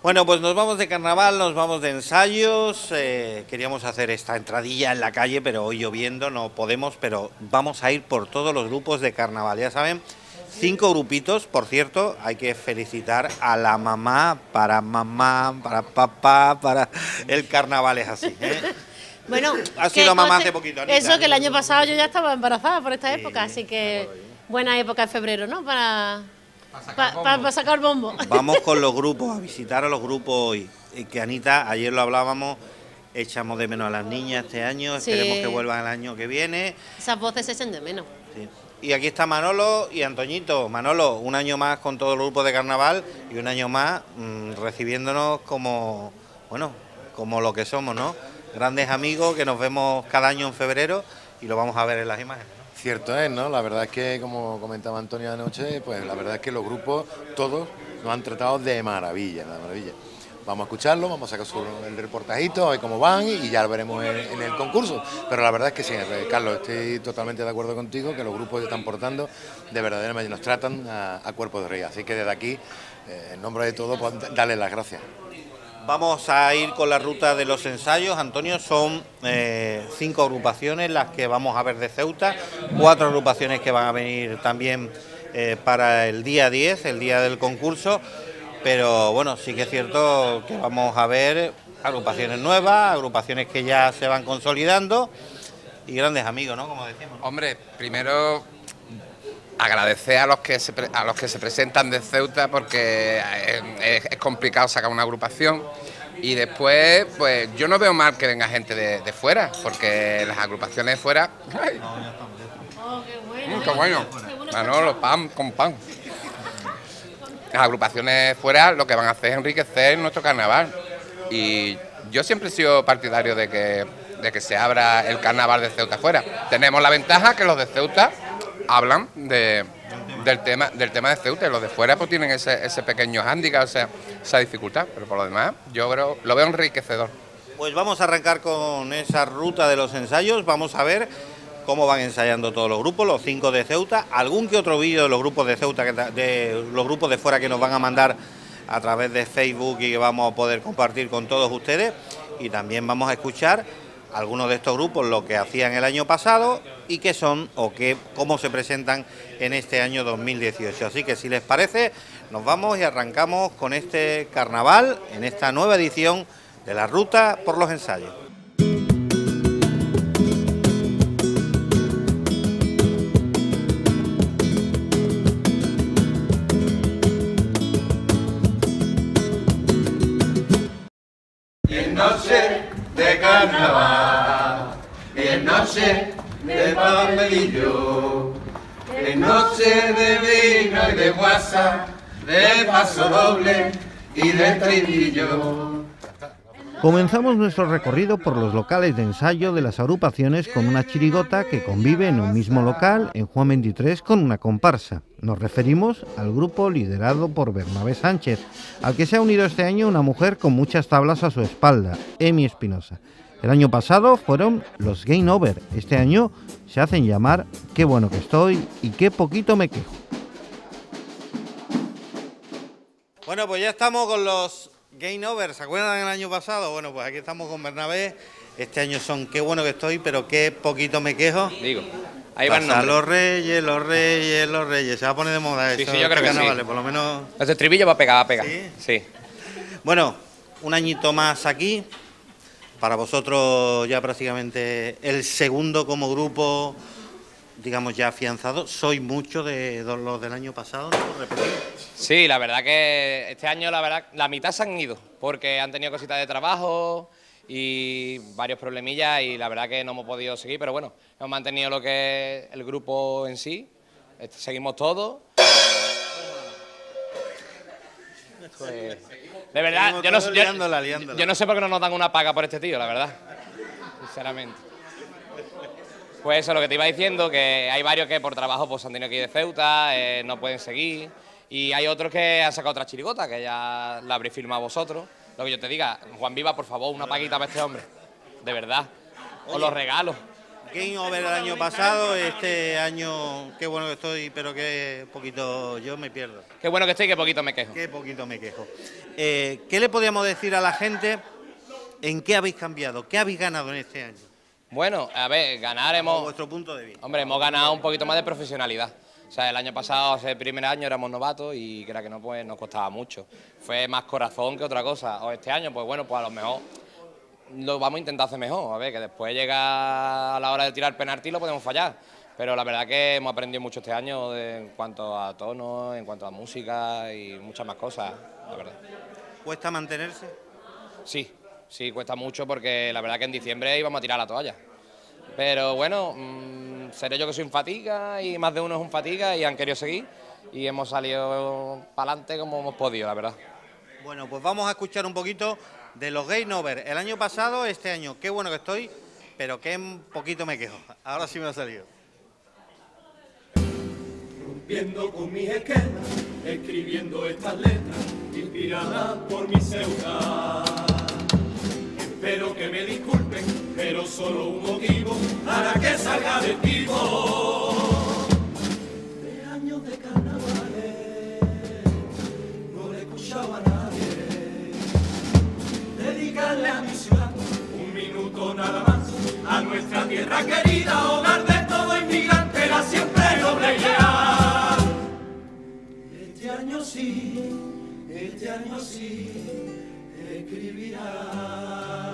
Bueno, pues nos vamos de carnaval, nos vamos de ensayos. Queríamos hacer esta entradilla en la calle, pero hoy lloviendo no podemos, pero vamos a ir por todos los grupos de carnaval. Ya saben, 5 grupitos, por cierto, hay que felicitar a la mamá, para papá, para el carnaval es así, ¿eh? Bueno, ha sido mamá hace poquito, Anita. Eso, que el año pasado yo ya estaba embarazada por esta época, así que buena época en febrero, ¿no? Para sacar bombo. Vamos con los grupos, a visitar a los grupos hoy. Que Anita, ayer lo hablábamos, echamos de menos a las niñas este año, esperemos que vuelvan el año que viene. Esas voces se echan de menos. Sí. Y aquí está Manolo y Antoñito. Manolo, un año más con todos los grupos de carnaval y un año más recibiéndonos como, bueno, como lo que somos, ¿no? Grandes amigos que nos vemos cada año en febrero y lo vamos a ver en las imágenes, ¿no? Cierto es, ¿no? La verdad es que, como comentaba Antonio anoche, pues la verdad es que los grupos, todos, nos han tratado de maravilla, de maravilla. Vamos a escucharlo, vamos a sacar el reportajito, a ver cómo van y ya lo veremos en el concurso. Pero la verdad es que sí, Carlos, estoy totalmente de acuerdo contigo, que los grupos se están portando de verdaderamente, nos tratan a cuerpo de rey. Así que desde aquí, en nombre de todos, pues, darles las gracias. Vamos a ir con la ruta de los ensayos, Antonio, son 5 agrupaciones las que vamos a ver de Ceuta, 4 agrupaciones que van a venir también para el día 10, el día del concurso, pero bueno, sí que es cierto que vamos a ver agrupaciones nuevas, agrupaciones que ya se van consolidando y grandes amigos, ¿no? Como decimos. Hombre, primero agradecer a los que se presentan de Ceuta, porque es complicado sacar una agrupación, y después pues yo no veo mal que venga gente de fuera, porque las agrupaciones de fuera ¡ay! Qué bueno, Manolo, pan con pan. Las agrupaciones de fuera lo que van a hacer es enriquecer nuestro carnaval, y yo siempre he sido partidario de que se abra el carnaval de Ceuta fuera. Tenemos la ventaja que los de Ceuta hablan del tema de Ceuta, y los de fuera pues tienen ese pequeño hándicap, o sea, esa dificultad, pero por lo demás yo creo, lo veo enriquecedor. Pues vamos a arrancar con esa ruta de los ensayos, vamos a ver cómo van ensayando todos los grupos, los 5 de Ceuta, algún que otro vídeo de los grupos de Ceuta, de los grupos de fuera que nos van a mandar a través de Facebook y que vamos a poder compartir con todos ustedes, y también vamos a escuchar algunos de estos grupos, lo que hacían el año pasado y qué son o cómo se presentan en este año 2018. Así que si les parece, nos vamos y arrancamos con este carnaval en esta nueva edición de la Ruta por los Ensayos. Bien noche de carnaval, bien noche de papelillo, bien noche de vino y de guasa, de paso doble y de estribillo. Comenzamos nuestro recorrido por los locales de ensayo de las agrupaciones con una chirigota que convive en un mismo local en Juan 23 con una comparsa. Nos referimos al grupo liderado por Bernabé Sánchez, al que se ha unido este año una mujer con muchas tablas a su espalda, Emi Espinosa. El año pasado fueron los Game Over, este año se hacen llamar Qué bueno que estoy y qué poquito me quejo. Bueno, pues ya estamos con los Game Over, ¿se acuerdan del año pasado? Bueno, pues aquí estamos con Bernabé. Este año son Qué bueno que estoy, pero qué poquito me quejo. Digo, ahí van los reyes, los reyes, los reyes. Se va a poner de moda eso. Sí, yo creo que sí. Por lo menos. El estribillo va a pegar, ¿Sí? Bueno, un añito más aquí. Para vosotros ya prácticamente el segundo como grupo, digamos, ya afianzado. Soy mucho de los del año pasado, ¿no? ¿Repetir? Sí, la verdad que este año la mitad se han ido, porque han tenido cositas de trabajo y varios problemillas, y la verdad que no hemos podido seguir, pero bueno, hemos mantenido lo que es el grupo en sí, seguimos todos. Pues, de verdad, yo no sé por qué no nos dan una paga por este tío, la verdad, sinceramente. Pues eso es lo que te iba diciendo, que hay varios que por trabajo pues han tenido que ir de Ceuta, no pueden seguir, y hay otros que han sacado otra chirigota, que ya la habréis firmado vosotros. Lo que yo te diga, Juan Viva, por favor, una paguita para este hombre, de verdad, os lo regalo. Game Over el año pasado, este año, qué bueno que estoy, pero que poquito yo me pierdo. Qué bueno que estoy, que poquito me quejo. Qué poquito me quejo. ¿Qué le podríamos decir a la gente? ¿En qué habéis cambiado? ¿Qué habéis ganado en este año? Bueno, a ver, ganar Bajo vuestro punto de vista. Hombre, hemos ganado un poquito más de profesionalidad. O sea, el año pasado, el primer año éramos novatos y crea que no, pues nos costaba mucho. Fue más corazón que otra cosa. O este año, pues bueno, pues a lo mejor lo vamos a intentar hacer mejor. A ver, que después llega a la hora de tirar penalti y lo podemos fallar. Pero la verdad que hemos aprendido mucho este año en cuanto a tono, en cuanto a música y muchas más cosas, la verdad. ¿Cuesta mantenerse? Sí, sí, cuesta mucho porque la verdad que en diciembre íbamos a tirar la toalla. Pero bueno, seré yo que soy un fatiga y más de uno es un fatiga y han querido seguir y hemos salido para adelante como hemos podido, la verdad. Bueno, pues vamos a escuchar un poquito de los Game Over. El año pasado, este año, qué bueno que estoy, pero qué poquito me quejo. Ahora sí me ha salido. Rompiendo con mis esquemas, escribiendo estas letras, inspiradas por mi Ceuta. Espero que me disculpen, pero solo un motivo para que salga del vivo. 3 años de carnavales, no le he escuchado a nadie dedicarle a mi ciudad un minuto nada más, a nuestra tierra querida, hogar de todo inmigrante, la siempre noble idea. Este año sí, escribirá.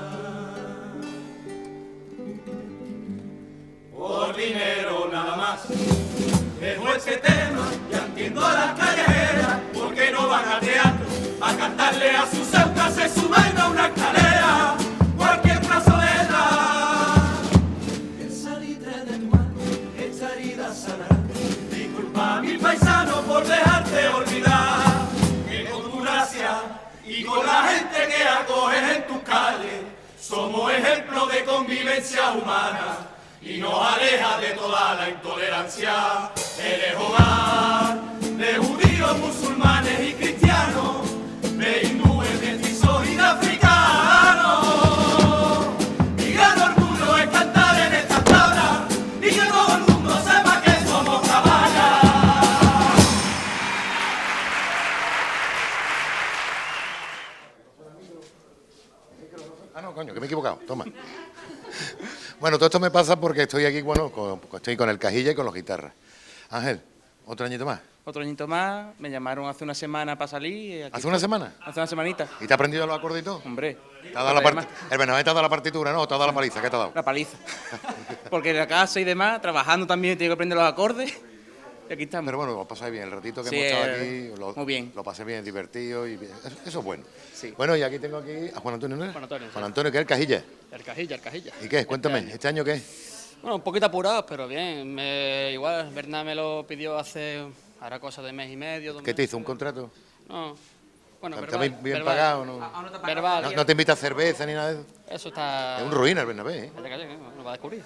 Por dinero nada más, dejo ese tema, ya entiendo a las callejeras, porque no van al teatro a cantarle a sus Ceuta, se suben a una escalera, cualquier plazoleta. El salitre de tu mano, esta herida sanará. Disculpa a mi paisano por dejarte olvidar, que con tu gracia y con la gente que acoges en tus calles, somos ejemplo de convivencia humana y nos aleja de toda la intolerancia. Eres hogar de judíos, musulmanes y cristianos, de hindúes, mestizos y de africanos. Mi gran orgullo es cantar en estas tablas y que todo el mundo sepa que somos caballas. Ah, no, coño, que me he equivocado, toma. Bueno, todo esto me pasa porque estoy aquí, bueno, estoy con el cajilla y con los guitarras. Ángel, ¿otro añito más? Otro añito más, me llamaron hace una semana para salir. ¿Hace una semana? Hace una semanita. ¿Y te has aprendido los acordes y todo? Hombre. ¿Te ha dado el Bernabé te ha dado la partitura, no? ¿O te ha dado la paliza? ¿Qué te ha dado? La paliza. Porque en la casa y demás, trabajando también, tengo que aprender los acordes. Y aquí estamos. Pero bueno, lo pasáis bien. El ratito que Sí, hemos estado aquí, muy bien. Lo pasé bien, divertido y bien. Eso es bueno. Sí. Bueno, y aquí tengo aquí a Juan Antonio, ¿no es? Juan Antonio, sí. Juan Antonio, que es el cajilla. El cajilla, el cajilla. ¿Y qué? Cuéntame, Este año. ¿este año qué? Bueno, un poquito apurado, pero bien. Igual, Bernat me lo pidió hace, ahora cosa de mes y medio. 2 ¿Qué te meses. hizo? ¿Un contrato? No. Bueno, ¿Está verbal. bien verbal. pagado o no? Verbal. ¿No te invita a cerveza ni nada de eso? Eso está... Es un ruina el Bernabé, ¿eh? Calla, no va a descubrir.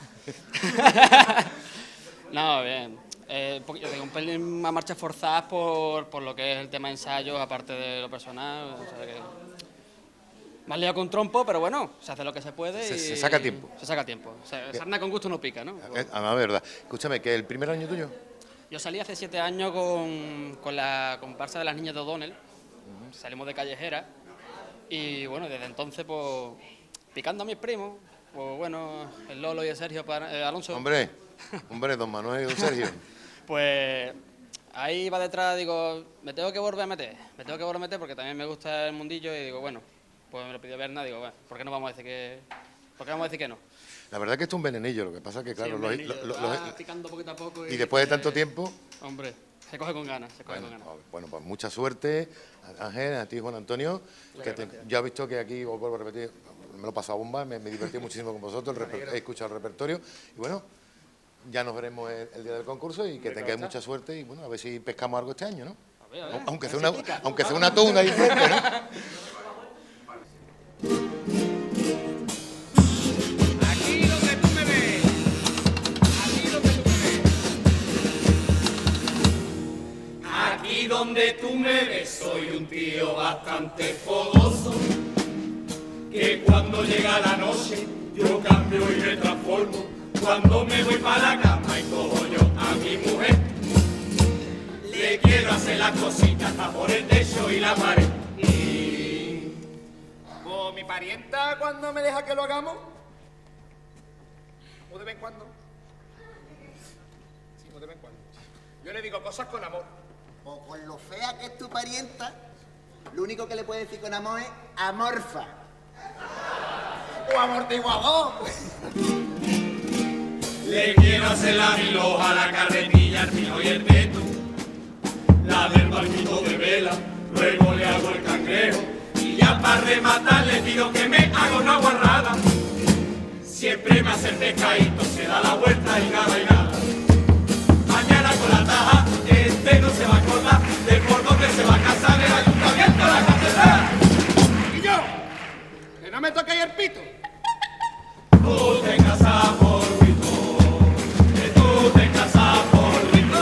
No, bien. Yo tengo un pelín a marchas forzadas por lo que es el tema de ensayos, aparte de lo personal. O sea que me has liado con trompo, pero bueno, se hace lo que se puede y... Se saca tiempo. Se saca tiempo. O sea, sarna con gusto no pica, ¿no? La verdad. Escúchame, ¿que el primer año tuyo? Yo salí hace 7 años con la comparsa de las niñas de O'Donnell. Salimos de Callejera y bueno, desde entonces pues picando a mis primos, pues bueno, el Lolo y el Sergio Alonso. Hombre, don Manuel y don Sergio. Pues ahí va detrás, digo, me tengo que volver a meter porque también me gusta el mundillo y digo, bueno, pues me lo pidió Berna, digo, bueno, ¿por qué no vamos a decir que no? La verdad que esto es un venenillo, lo que pasa es que, claro, Sí, un venenillo, va picando poquito a poco y después de tanto tiempo... Hombre, se coge con ganas, Bueno, pues mucha suerte, Ángel, a ti, Juan Antonio, ya he visto que aquí, os vuelvo a repetir, me lo he pasado bomba, me divertí muchísimo con vosotros, he escuchado el repertorio, y bueno, ya nos veremos el día del concurso y que tengáis mucha suerte, y bueno, a ver si pescamos algo este año, ¿no? A ver, aunque sea una tuna diferente, ¿no? Aquí donde tú me ves, Aquí donde tú me ves soy un tío bastante fogoso, que cuando llega la noche yo cambio y me transformo cuando me voy para la cama y cojo yo a mi mujer, le quiero hacer las cositas hasta por el techo y la pared. Y ¿O mi parienta cuando me deja que lo hagamos? ¿O de vez en cuando? Sí, o de vez en cuando. Yo le digo cosas con amor. O con lo fea que es tu parienta, lo único que le puedes decir con amor es amorfa. O amortiguador. le quiero hacer la miloja, la carretilla, el pino y el teto, la del barquito de vela, luego le hago el cangrejo y ya para rematar le pido que me haga una guarrada. Siempre me hace el pescadito, se da la vuelta y nada y nada. Mañana con la taja, este no se va a acordar de por dónde se va a casar el ayuntamiento de la catedral. Y yo, que no me toque el pito. Tú te casas por Rito, que tú te casas por Rito.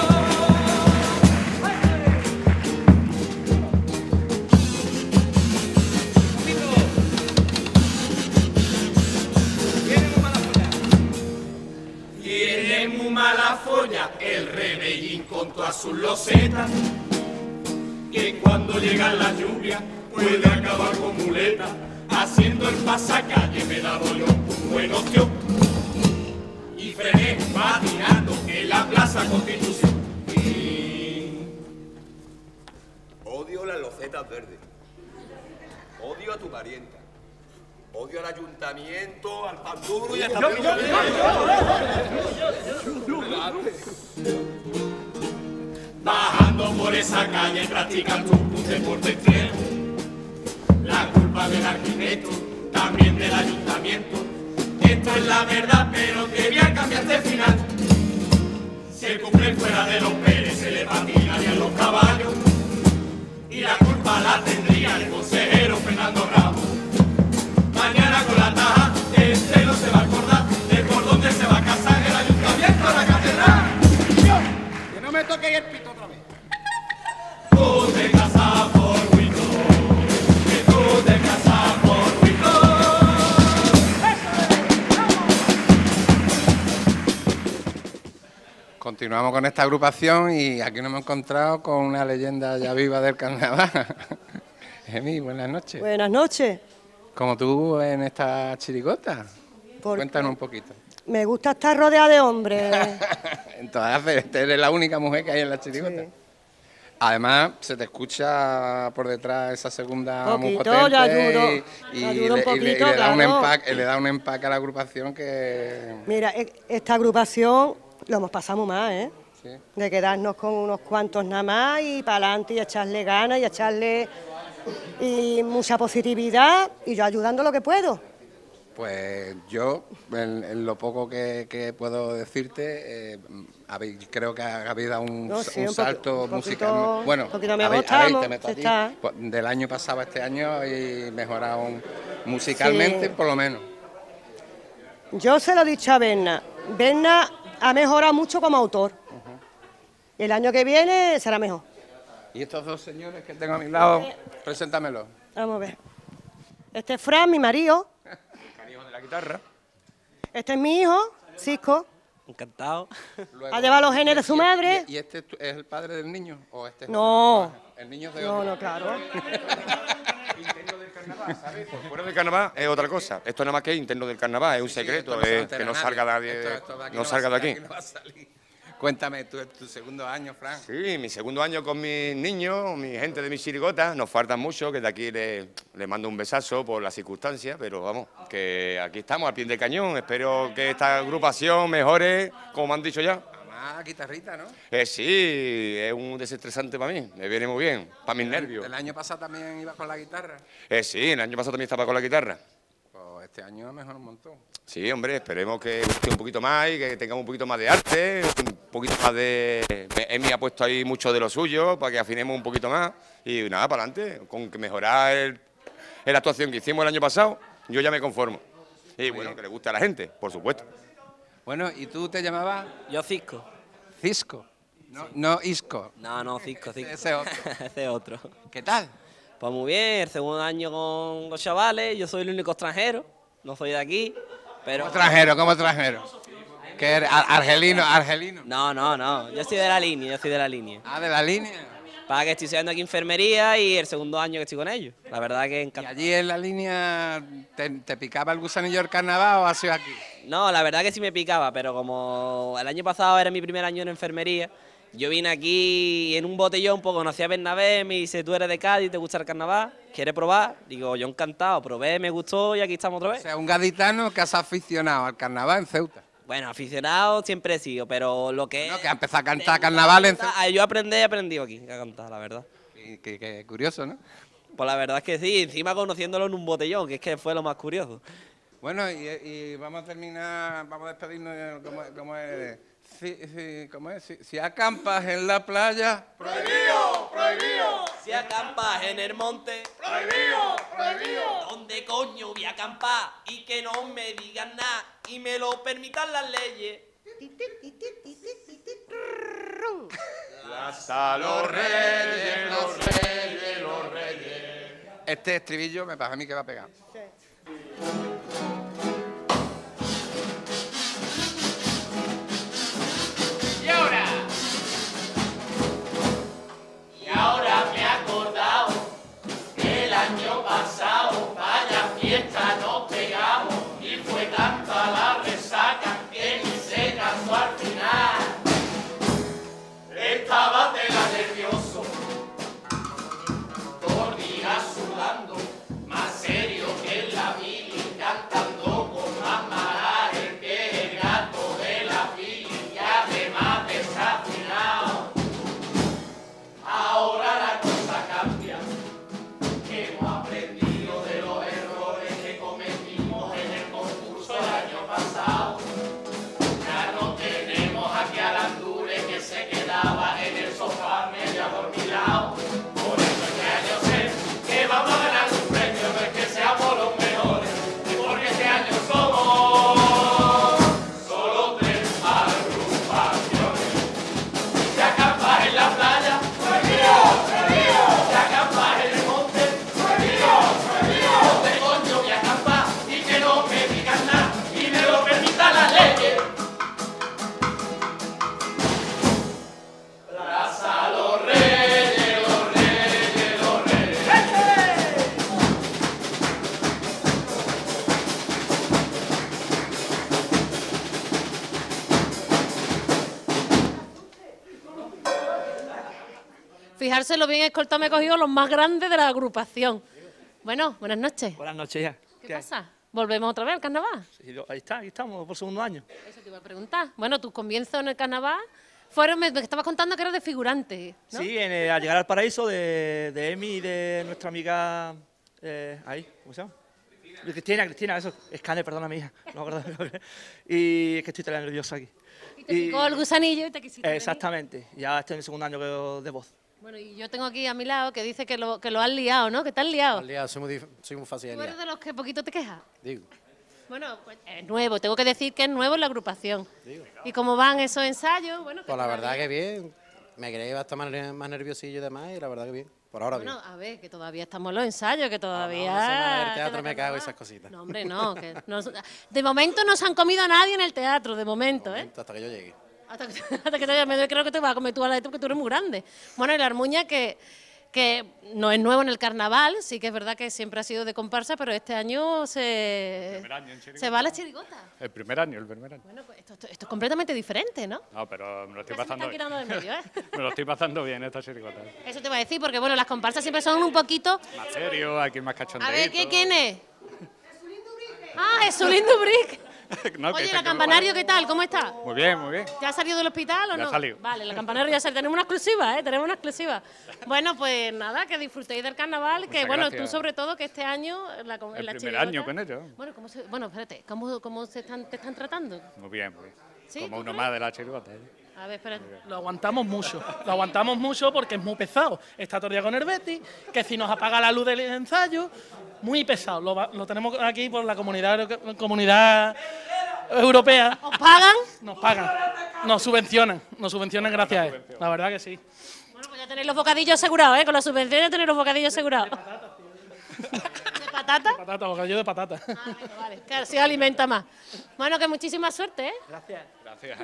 Tiene muy mala folla el rebellín con todas sus losetas, que cuando llegan las lluvias puede acabar con muleta. Haciendo el pasacalle me he dado yo un buen ocio y frené patinando en la Plaza Constitución. Y odio las losetas verdes, odio a tu parienta, odio al ayuntamiento, al pan duro y a esta... Bajando por esa calle practicando un deporte extremo. La culpa del arquitecto, también del ayuntamiento. Esto es la verdad, pero quería cambiar de final. Se cumple fuera de los Pérez, se le patinarían los caballos. Y la culpa la tendría el consejero Fernando Ramos. Mañana con la taja, este no se va a acordar de por dónde se va a casar el ayuntamiento de la catedral. Que no me toque el pito otra vez. Tú te casas por Huito, que tú te casas por Huito. Continuamos con esta agrupación y aquí nos hemos encontrado con una leyenda ya viva del carnaval. Emi, buenas noches. Buenas noches. Como tú en esta chirigota. Cuéntanos un poquito. Me gusta estar rodeada de hombres. Entonces, eres la única mujer que hay en la chirigota. Sí. Además, se te escucha por detrás esa segunda muy potente y le da un empaque a la agrupación que... Mira, esta agrupación lo hemos pasado muy mal, ¿eh? Sí. De quedarnos con unos cuantos nada más y para adelante y echarle ganas y echarle y mucha positividad y yo ayudando lo que puedo. Pues yo, en lo poco que puedo decirte, creo que habéis dado un salto musical. Bueno, del año pasado a este año habéis mejorado musicalmente, sí. Por lo menos. Yo se lo he dicho a Berna. Berna ha mejorado mucho como autor. Y el año que viene será mejor. ¿Y estos dos señores que tengo a mi lado? Preséntamelos. Vamos a ver. Este es Fran, mi marido. Guitarra. Este es mi hijo, Cisco. Encantado. Ha llevado los genes de su madre. ¿Y este es el padre del niño? ¿O este es no. El niño es de otro. No, claro. Interno del carnaval, ¿sabes? Por fuera del carnaval es otra cosa. Esto nada más que interno del carnaval, es un secreto, que no salga nadie, no salga de aquí. Cuéntame, tu segundo año, Fran. Sí, mi segundo año con mis niños, mi gente de mi chirigota. Nos faltan mucho, que de aquí le mando un besazo por las circunstancias, pero vamos, que aquí estamos al pie del cañón. Espero que esta agrupación mejore, como me han dicho ya. Además, guitarrita, ¿no? Sí, es un desestresante para mí, me viene muy bien, para mis nervios. ¿El año pasado también ibas con la guitarra? Sí, el año pasado también estaba con la guarra. Pues este año mejor un montón. Sí, hombre, esperemos que guste un poquito más y que tengamos un poquito más de arte, un poquito más de... Emi ha puesto ahí mucho de lo suyo para que afinemos un poquito más y nada, para adelante, con que mejorar la actuación que hicimos el año pasado, yo ya me conformo. Y bueno, que le guste a la gente, por supuesto. Bueno, ¿y tú te llamabas? Yo Cisco. ¿Cisco? No, no Isco. No, Cisco. Ese otro. Ese otro. ¿Qué tal? Pues muy bien, el segundo año con los chavales, yo soy el único extranjero, no soy de aquí, pero... ¿Cómo extranjero? Que eres argelino. No. Yo soy de la línea, Ah, de la línea. Para que estoy estudiando aquí enfermería y el segundo año que estoy con ellos. La verdad que encantado. ¿Y allí en la línea te picaba el gusanillo del carnaval o ha sido aquí? No, la verdad que sí me picaba, pero como el año pasado era mi primer año en enfermería, yo vine aquí en un botellón, pues conocí a Bernabé, me dice, tú eres de Cádiz, te gusta el carnaval, ¿quieres probar? Digo, yo encantado, probé, me gustó y aquí estamos otra vez. O sea, un gaditano que has aficionado al carnaval en Ceuta. Bueno, aficionado siempre he sido, pero lo que... No, que ha empezado a cantar carnaval en Ceuta. Yo he aprendido aquí a cantar, la verdad. Qué curioso, ¿no? Pues la verdad es que sí, encima conociéndolo en un botellón, que es que fue lo más curioso. Bueno, y vamos a terminar, vamos a despedirnos, ¿cómo es? ¿Cómo es? Si acampas en la playa... ¡Prohibido! ¡Prohibido! Si acampas en el monte... ¡Prohibido! ¡Prohibido! ¿Dónde coño voy a acampar? Y que no me digan nada y me lo permitan las leyes. Hasta los reyes, los reyes, los reyes. Este estribillo me pasa a mí que va a pegar. Y ahora me he acordado que el año pasado vaya fiesta nos pegamos y fue tanta la resaca que ni se casó al final. Estaba tela nervioso, todo el día sudando, más serio que en la mili, cantando con más maraje que el gato de la pili y además desafinado. Ahora la cosa cambia, que hemos aprendido de los errores que cometimos en el concurso el año pasado. Ya no tenemos aquí al Andure que se quedaba en el sofá medio adormilado. Por eso este año sé que vamos a ganar un premio, no es que seamos los mejores, es porque este año somos solo 3 agrupaciones. Se acampas en la playa, prohibido, prohibido. Se acampas en el monte, prohibido, prohibido. ¿Dónde coño voy a acampar? Y que no me digan nada y me lo permitan las leyes. Plaza los reyes, los reyes, los reyes. Fijárselo bien, escolta me he cogido los más grandes de la agrupación. Bueno, buenas noches. Buenas noches ya. ¿Qué pasa? ¿Volvemos otra vez al carnaval? Sí, ahí estamos, por segundo año. Eso te iba a preguntar. Bueno, tus comienzos en el carnaval fueron, me estabas contando que eras de figurante, ¿no? Sí, al llegar al paraíso de Emi y de nuestra amiga, ahí, ¿cómo se llama? Cristina, eso, Escane, perdona mi hija. No, y es que estoy tan nervioso aquí. Y te picó el gusanillo y te quisiste venir. Exactamente, ya estoy en el segundo año de voz. Bueno, y yo tengo aquí a mi lado que dice que lo has liado, ¿no? Que te has liado. Soy muy fácil de ¿Tú eres liar. de los que poquito te quejas? Digo. Bueno, pues es nuevo, tengo que decir que es nuevo en la agrupación. ¿Y cómo van esos ensayos? Bueno, Pues la verdad que bien. Me creí que iba a estar más nerviosillo y demás, y la verdad que bien. Por ahora bueno, bien. a ver, que todavía estamos en los ensayos, que todavía... Una semana del teatro queda me cago y carnaval. esas cositas. No, hombre, no. De momento no se han comido a nadie en el teatro, de momento, ¿eh? Hasta que yo llegue. Hasta que te llame, yo creo que te vas a comer tú a la de tú, que tú eres muy grande. Bueno, y la Armuña, que no es nuevo en el carnaval, sí que es verdad que siempre ha sido de comparsa, pero este año se va a la chirigota. El primer año. Bueno, pues esto es completamente diferente, ¿no? No, pero me lo estoy Ya se pasando están quitando de medio, ¿eh? Me lo estoy pasando bien esta chirigota. Eso te iba a decir, porque bueno, las comparsas siempre son un poquito... Más serio, aquí más cachondeito. A ver, ¿quién es? Ah, Jesulín Dubric. No, que Oye, dice ¿la que Campanario qué tal? ¿Cómo está? Muy bien, muy bien. ¿Ya ha salido del hospital o Ya no? ha salido. Vale, la Campanario ya salió. Tenemos una exclusiva, ¿eh? Tenemos una exclusiva. Bueno, pues nada, que disfrutéis del carnaval. Que Muchas bueno, gracias. tú sobre todo, que este año... En la El primer chirigota- año con ellos. Bueno, espérate, ¿cómo te están tratando? Muy bien, muy bien. ¿Sí? Como ¿Tú uno crees? más de la chirigota. A ver, espérate. Lo aguantamos mucho porque es muy pesado. Está todo el día con el Betis, que si nos apaga la luz del ensayo, muy pesado. Lo tenemos aquí por la comunidad europea. ¿Os pagan? Nos pagan, nos subvencionan gracias a él. La verdad que sí. Bueno, pues ya tenéis los bocadillos asegurados, ¿eh? Con la subvención ya tenéis los bocadillos asegurados. De patata? De patata, bocadillo de patata. Vale, que así alimenta más. Bueno, que muchísima suerte, ¿eh? Gracias. Gracias.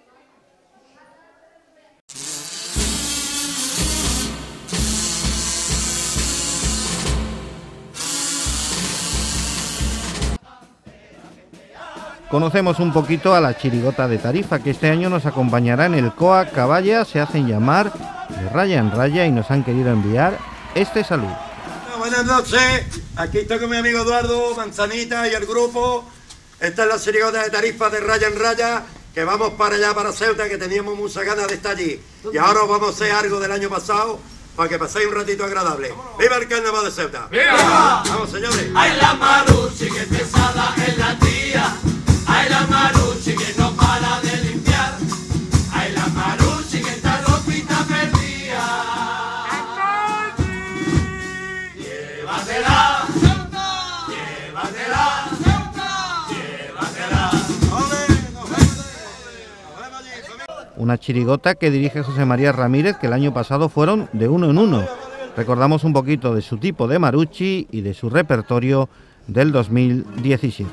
Conocemos un poquito a la chirigota de Tarifa, que este año nos acompañará en el COA Caballa, se hacen llamar de raya en raya y nos han querido enviar este saludo. Buenas noches, aquí estoy con mi amigo Eduardo, Manzanita y el grupo. Esta es la chirigota de Tarifa de raya en raya, que vamos para allá, para Ceuta, que teníamos muchas ganas de estar allí. Y ahora os vamos a hacer algo del año pasado, para que paséis un ratito agradable. ¡Viva el carnaval de Ceuta! ¡Viva! ¡Vamos, señores! Ay, la Maruchi, que pesada es la tía. Ay, la Maruchi, que no para de limpiar. Ay, la Maruchi, que está ropita perdida. Llévatela, llévatela, llévatela. Una chirigota que dirige José María Ramírez, que el año pasado fueron de uno en uno. Recordamos un poquito de su tipo de Maruchi y de su repertorio del 2017.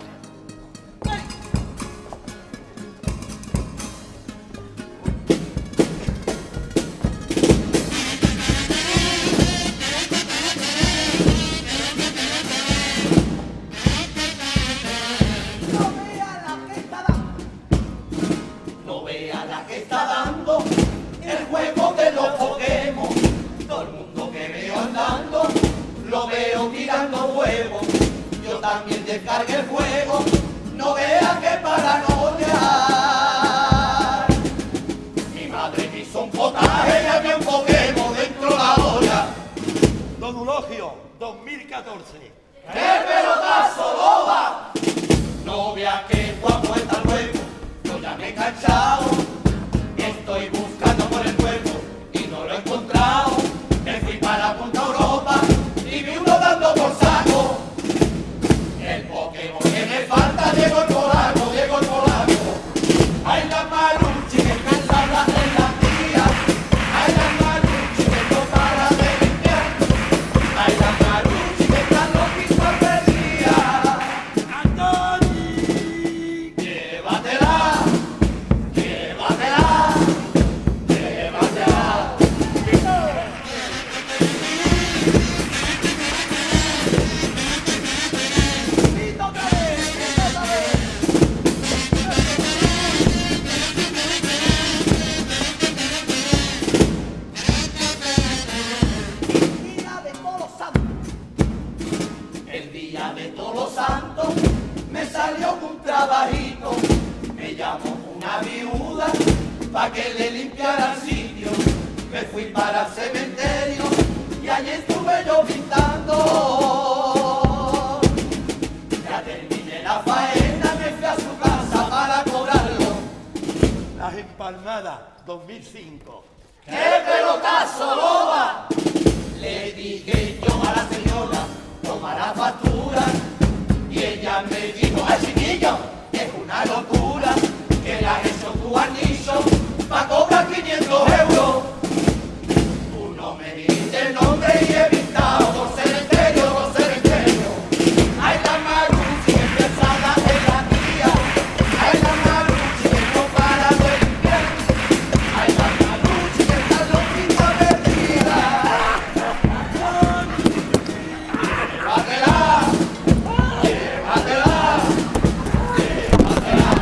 No vea la que está dando el juego de los Pokémon. Todo el mundo que veo andando lo veo tirando huevos. Yo también descargué el juego. No vea que paranoia. Mi madre me hizo un potaje y había un Pokémon dentro la olla. Don Eulogio, 2014. ¡Qué pelotazo, loba! No vea que guapo está el juego. Yo ya me he cansado. Estoy buscando por el pueblo y no lo he encontrado. Me fui para Punta Europa y vi uno dando por saco. El Pokémon que me falta, Diego el Polaco, Diego el Polaco. Ay, la Maruchi que cansada en la tía. Ay, la Maruchi que no para de limpiar. Ay, la Maruchi que está loquita perdida. Antoni, llévatela, llévatela, llévatela. El día de todos los santos me salió un trabajito. Me llamó una viuda pa' que le limpiara el sitio. Me fui para el cementerio y allí estuve yo pintando. Ya terminé la faena, me fui a su casa para cobrarlo. Las Empalmadas, 2005. ¡Qué pelotazo, loba! Le dije yo a la señora, toma la factura. Y ella me dijo, ¡ay, chiquillo! Que es una locura, que le has hecho tu anillo pa' cobrar 500 euros. Tú no me dijiste el nombre y he pintado por cementerio, por cementerio. Ay, la Maruchi que pesada es la tía. Ay, la Maruchi que no para de limpiar. Ay, la Maruchi que está loquita perdida. Llévatela, llévatela, llévatela.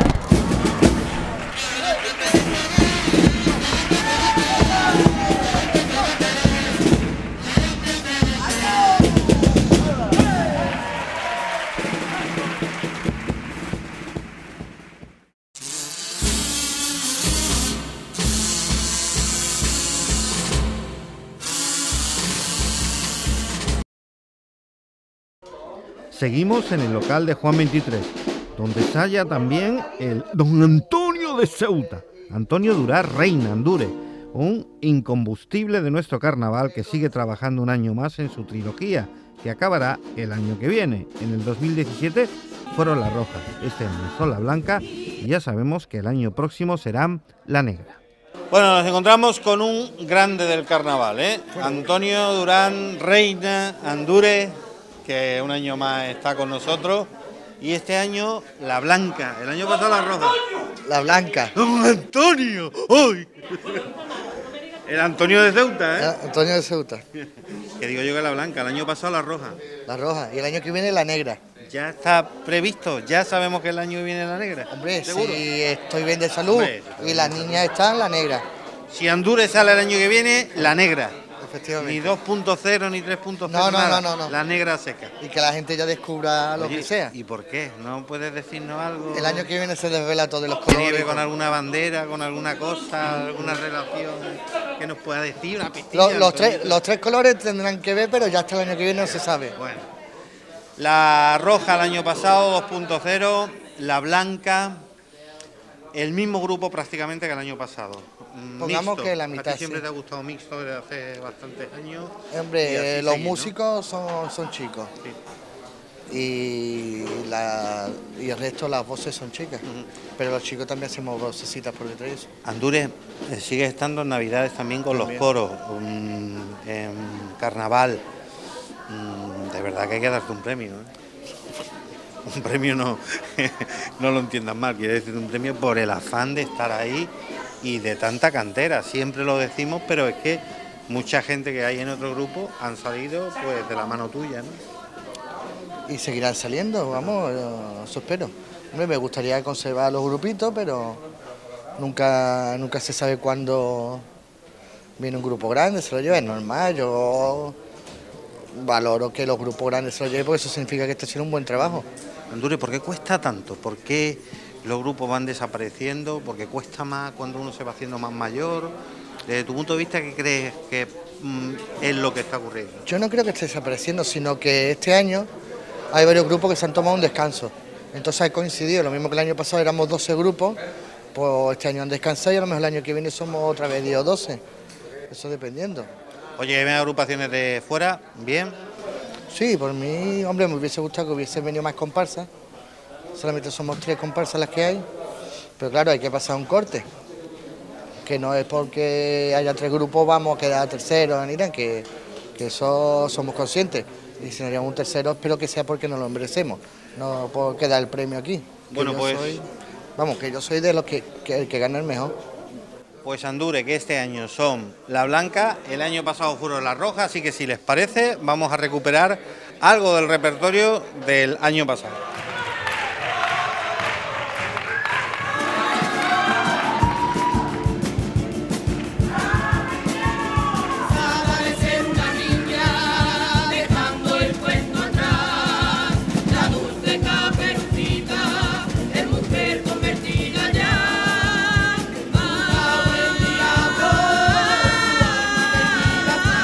Seguimos en el local de Juan 23, donde se halla también el don Antonio de Ceuta, Antonio Durán Reina Andure, un incombustible de nuestro carnaval que sigue trabajando un año más en su trilogía, que acabará el año que viene. En el 2017 fueron las rojas, este año son la blanca y ya sabemos que el año próximo serán la negra. Bueno, nos encontramos con un grande del carnaval, Antonio Durán Reina Andure. que un año más está con nosotros. Y este año la blanca, el año pasado la roja. La blanca. ¡Don Antonio! ¡Uy! El Antonio de Ceuta, ¿eh? Antonio de Ceuta. Que digo yo que la blanca, el año pasado la roja. La roja. Y el año que viene la negra. Ya está previsto, ya sabemos que el año que viene la negra. Hombre, ¿seguro? si estoy bien de salud Hombre, y las niñas están, la negra. Si Andúrez sale el año que viene, la negra. Efectivamente. Ni 2.0 ni 3.0. No, nada. no. La negra seca. Y que la gente ya descubra lo Oye, que sea. ¿y por qué? ¿No puedes decirnos algo? El año que viene se desvela todo de los ¿Tiene colores. que ver con alguna bandera, con alguna cosa, alguna relación que nos pueda decir? Una pistilla, Los tres colores tendrán que ver, pero ya hasta el año que viene no se sabe. Bueno. La roja el año pasado, 2.0. La blanca, el mismo grupo prácticamente que el año pasado. Pongamos Mixto. que la mitad, ¿A ti siempre sí. te ha gustado mixto desde hace bastantes años? Hombre, Y así los seguís, ¿no? músicos son chicos. Y el resto, las voces son chicas. Pero los chicos también hacemos vocecitas por detrás de eso. Andúrez, sigues estando en Navidades también con los coros, en Carnaval. De verdad que hay que darte un premio, ¿eh? Un premio no, no lo entiendas mal, quiere decir un premio por el afán de estar ahí y de tanta cantera. Siempre lo decimos, pero es que mucha gente que hay en otro grupo han salido pues de la mano tuya, ¿no? Y seguirán saliendo, vamos, eso espero. Hombre, me gustaría conservar los grupitos, pero nunca se sabe cuándo viene un grupo grande, se lo lleva, es normal. Yo valoro que los grupos grandes se lo lleven porque eso significa que está haciendo un buen trabajo. Andúrez, ¿por qué cuesta tanto? ¿Por qué los grupos van desapareciendo? ¿Por qué cuesta más cuando uno se va haciendo más mayor? Desde tu punto de vista, ¿qué crees que es lo que está ocurriendo? Yo no creo que esté desapareciendo, sino que este año hay varios grupos que se han tomado un descanso. Entonces ha coincidido, lo mismo que el año pasado éramos 12 grupos, pues este año han descansado y a lo mejor el año que viene somos otra vez 10 o 12. Eso dependiendo. Oye, ¿ven agrupaciones de fuera? ¿Bien? Sí, por mí, hombre, me hubiese gustado que hubiesen venido más comparsas. Solamente somos 3 comparsas las que hay. Pero claro, hay que pasar un corte. Que no es porque haya 3 grupos vamos a quedar terceros, Irán, que eso somos conscientes. Y si no haríamos un tercero, espero que sea porque nos lo merecemos, no por quedar el premio aquí. Bueno, pues que yo soy de los que el que gana el mejor. Pues Andúrez, que este año son la blanca, el año pasado fueron la roja, así que si les parece, vamos a recuperar algo del repertorio del año pasado.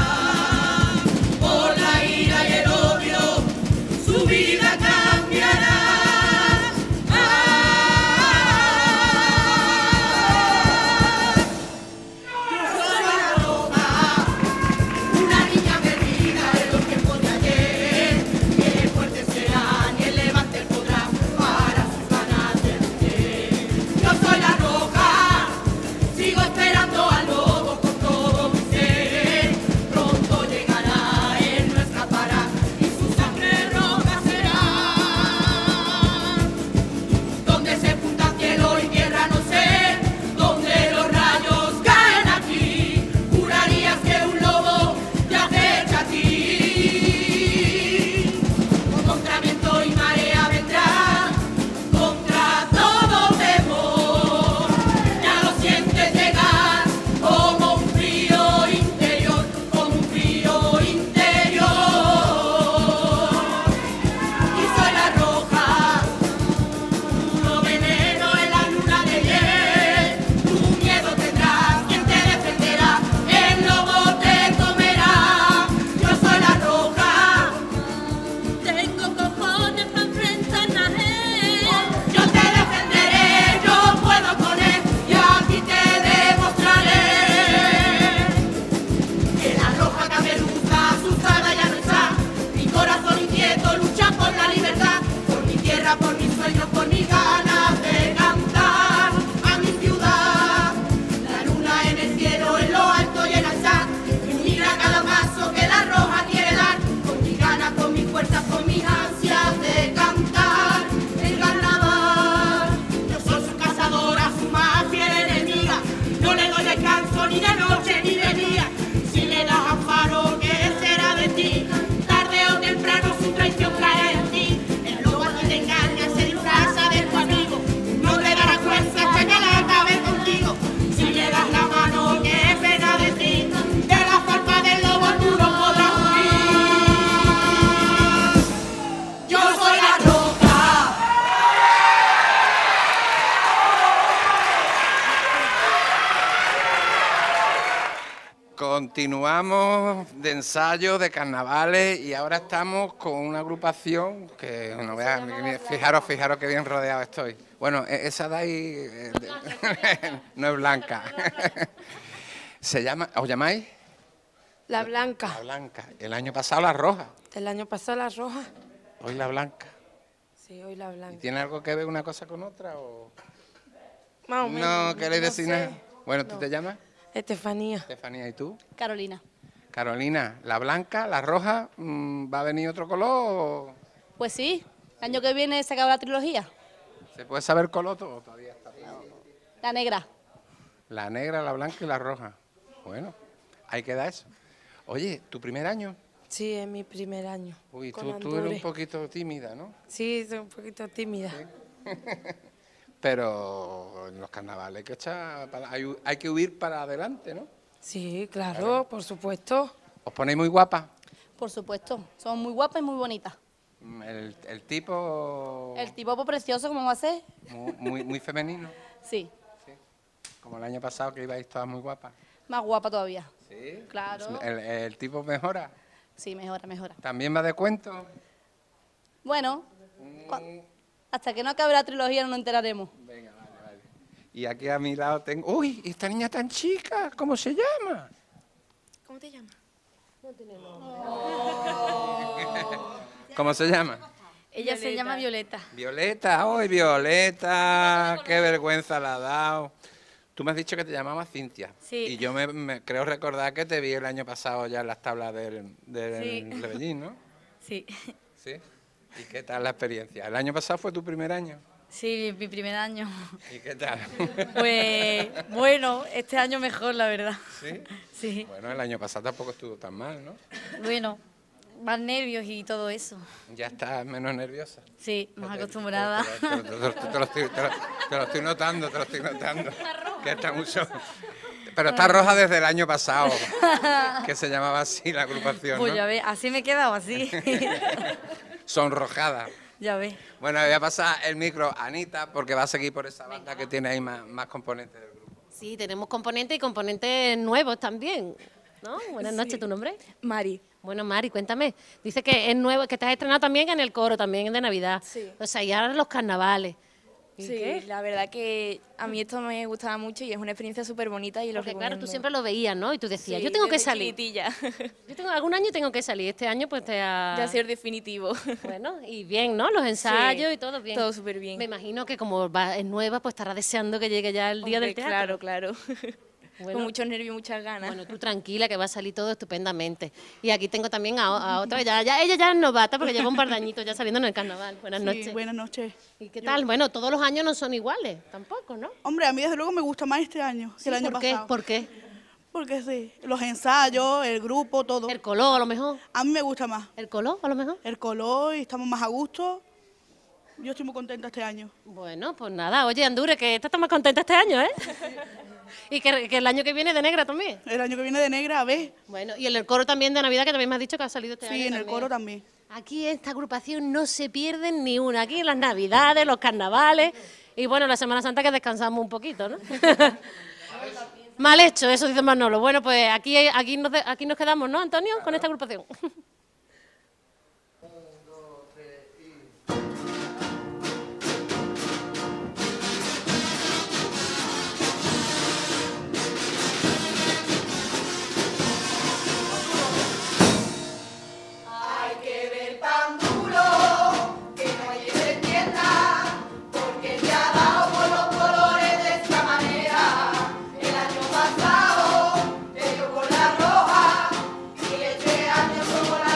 Por la ira y el odio, su vida cambiará. Continuamos de ensayo, de carnavales y ahora estamos con una agrupación que no veas, fijaros que bien rodeado estoy. Bueno, esa de ahí no es blanca. Se llama, ¿os llamáis? La blanca. La blanca. El año pasado la roja. El año pasado la roja. Hoy la blanca. Sí, hoy la blanca. ¿Y tiene algo que ver una cosa con otra o...? Más o menos. No queréis no decir sé. nada. Bueno, ¿tú No. te llamas? Estefanía. Estefanía, ¿y tú? Carolina. Carolina, la blanca, la roja, ¿va a venir otro color o Pues sí, el año que viene se acaba la trilogía. se puede saber color o todavía está? La negra. La negra, la blanca y la roja. Bueno, ahí queda eso. Oye, ¿tu primer año? Sí, es mi primer año. Uy, con tú eres Andorre. un poquito tímida, ¿no? Sí, soy un poquito tímida. Pero en los carnavales hay que huir para adelante, ¿no? Sí, claro, por supuesto. ¿Os ponéis muy guapa? Por supuesto. Son muy guapas y muy bonitas. El tipo El tipo pues, precioso, ¿cómo va a ser? muy femenino, Sí, como el año pasado que ibais todas muy guapas. más guapa todavía. ¿Sí? Claro. ¿El tipo mejora? Sí, mejora, mejora. ¿También va de cuento? Bueno, hasta que no acabe la trilogía no nos enteraremos. Y aquí a mi lado tengo... ¡Uy! Esta niña tan chica, ¿cómo se llama? ¿Cómo te llamas? ¿Cómo se llama? Ella se llama Violeta. Violeta. ¡Ay, Violeta! ¡Qué vergüenza la ha dado! Tú me has dicho que te llamabas Cintia. Sí. Y yo me creo recordar que te vi el año pasado ya en las tablas del Sí. Rebellín, ¿no? Sí. ¿Sí? ¿Y qué tal la experiencia? ¿El año pasado fue tu primer año? Sí, mi primer año. ¿Y qué tal? Pues bueno, este año mejor, la verdad. ¿Sí? Sí. Bueno, el año pasado tampoco estuvo tan mal, ¿no? Bueno, más nervios y todo eso. Ya estás menos nerviosa. Sí, más acostumbrada. Te lo estoy notando, que está mucho... Pero está roja desde el año pasado, que se llamaba así la agrupación, Pues ¿no? ya ves, así me he quedado, así. Sonrojada. Ya ves. Bueno, voy a pasar el micro a Anita, porque va a seguir por esa banda que tiene ahí más componentes del grupo. Sí, tenemos componentes y componentes nuevos también, ¿no? Buenas noches, ¿tu nombre? Mari. Bueno, Mari, cuéntame. Dice que es nuevo, que te has estrenado también en el coro, también de Navidad. Sí. O sea, y ahora los carnavales. ¿Y Sí, qué? la verdad que a mí esto me gustaba mucho y es una experiencia súper bonita y lo Porque claro, recomiendo. tú siempre lo veías, ¿no? Y tú decías, Sí, yo tengo que desde salir. chiquitilla. Yo tengo algún año tengo que salir. Este año pues te ha... Ya ha sido definitivo. Bueno, y bien, ¿no? Los ensayos Sí, y todo bien. todo súper bien. Me imagino que como es nueva, pues estará deseando que llegue ya el día Hombre, del teatro. Claro. Bueno. Con muchos nervios y muchas ganas. Bueno, tú tranquila, que va a salir todo estupendamente. Y aquí tengo también a otra, ella ya es novata porque lleva un par de añitos ya saliendo en el carnaval. Buenas Sí, noches. buenas noches. ¿Y qué tal? Bueno, todos los años no son iguales, tampoco, ¿no? Hombre, a mí desde luego me gusta más este año que el año ¿por qué? pasado. ¿Por qué? Porque sí, los ensayos, el grupo, todo. ¿El color a lo mejor? A mí me gusta más. ¿El color a lo mejor? El color y estamos más a gusto. Yo estoy muy contenta este año. Bueno, pues nada, oye, Andure, que estás más contenta este año, ¿eh? Y que el año que viene de negra también. El año que viene de negra, a ver. Bueno, y en el coro también de Navidad, que también me has dicho que ha salido este año. Sí, en el también. coro también. Aquí esta agrupación no se pierden ni una. Aquí en las Navidades, los carnavales y bueno, la Semana Santa que descansamos un poquito, ¿no? Mal hecho, eso dice Manolo. Bueno, pues aquí nos quedamos, ¿no, Antonio? Con esta agrupación. Hay que ver pan duro, que no lleve tienda, porque se ha dado por los colores de esta manera. El año pasado te dio con la roja y este año con la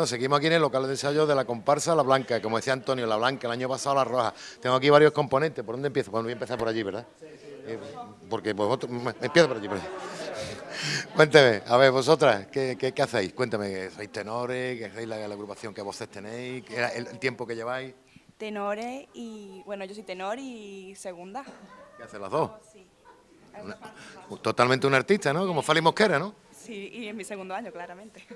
Bueno, seguimos aquí en el local de ensayo de la comparsa La Blanca, como decía Antonio, La Blanca, el año pasado La Roja. Tengo aquí varios componentes. ¿Por dónde empiezo? Bueno, voy a empezar por allí, ¿verdad? Porque vosotros... Empiezo por allí, por allí. Cuénteme, a ver, vosotras, ¿qué hacéis? Cuéntame, ¿sois tenores? ¿Qué hacéis la agrupación? ¿Qué voces tenéis? ¿Qué era el tiempo que lleváis? Tenores y... Bueno, yo soy tenor y segunda. ¿Qué hacen las dos? Sí. Totalmente un artista, ¿no? Como Fali Mosquera, ¿no? Sí, y en mi segundo año, claramente.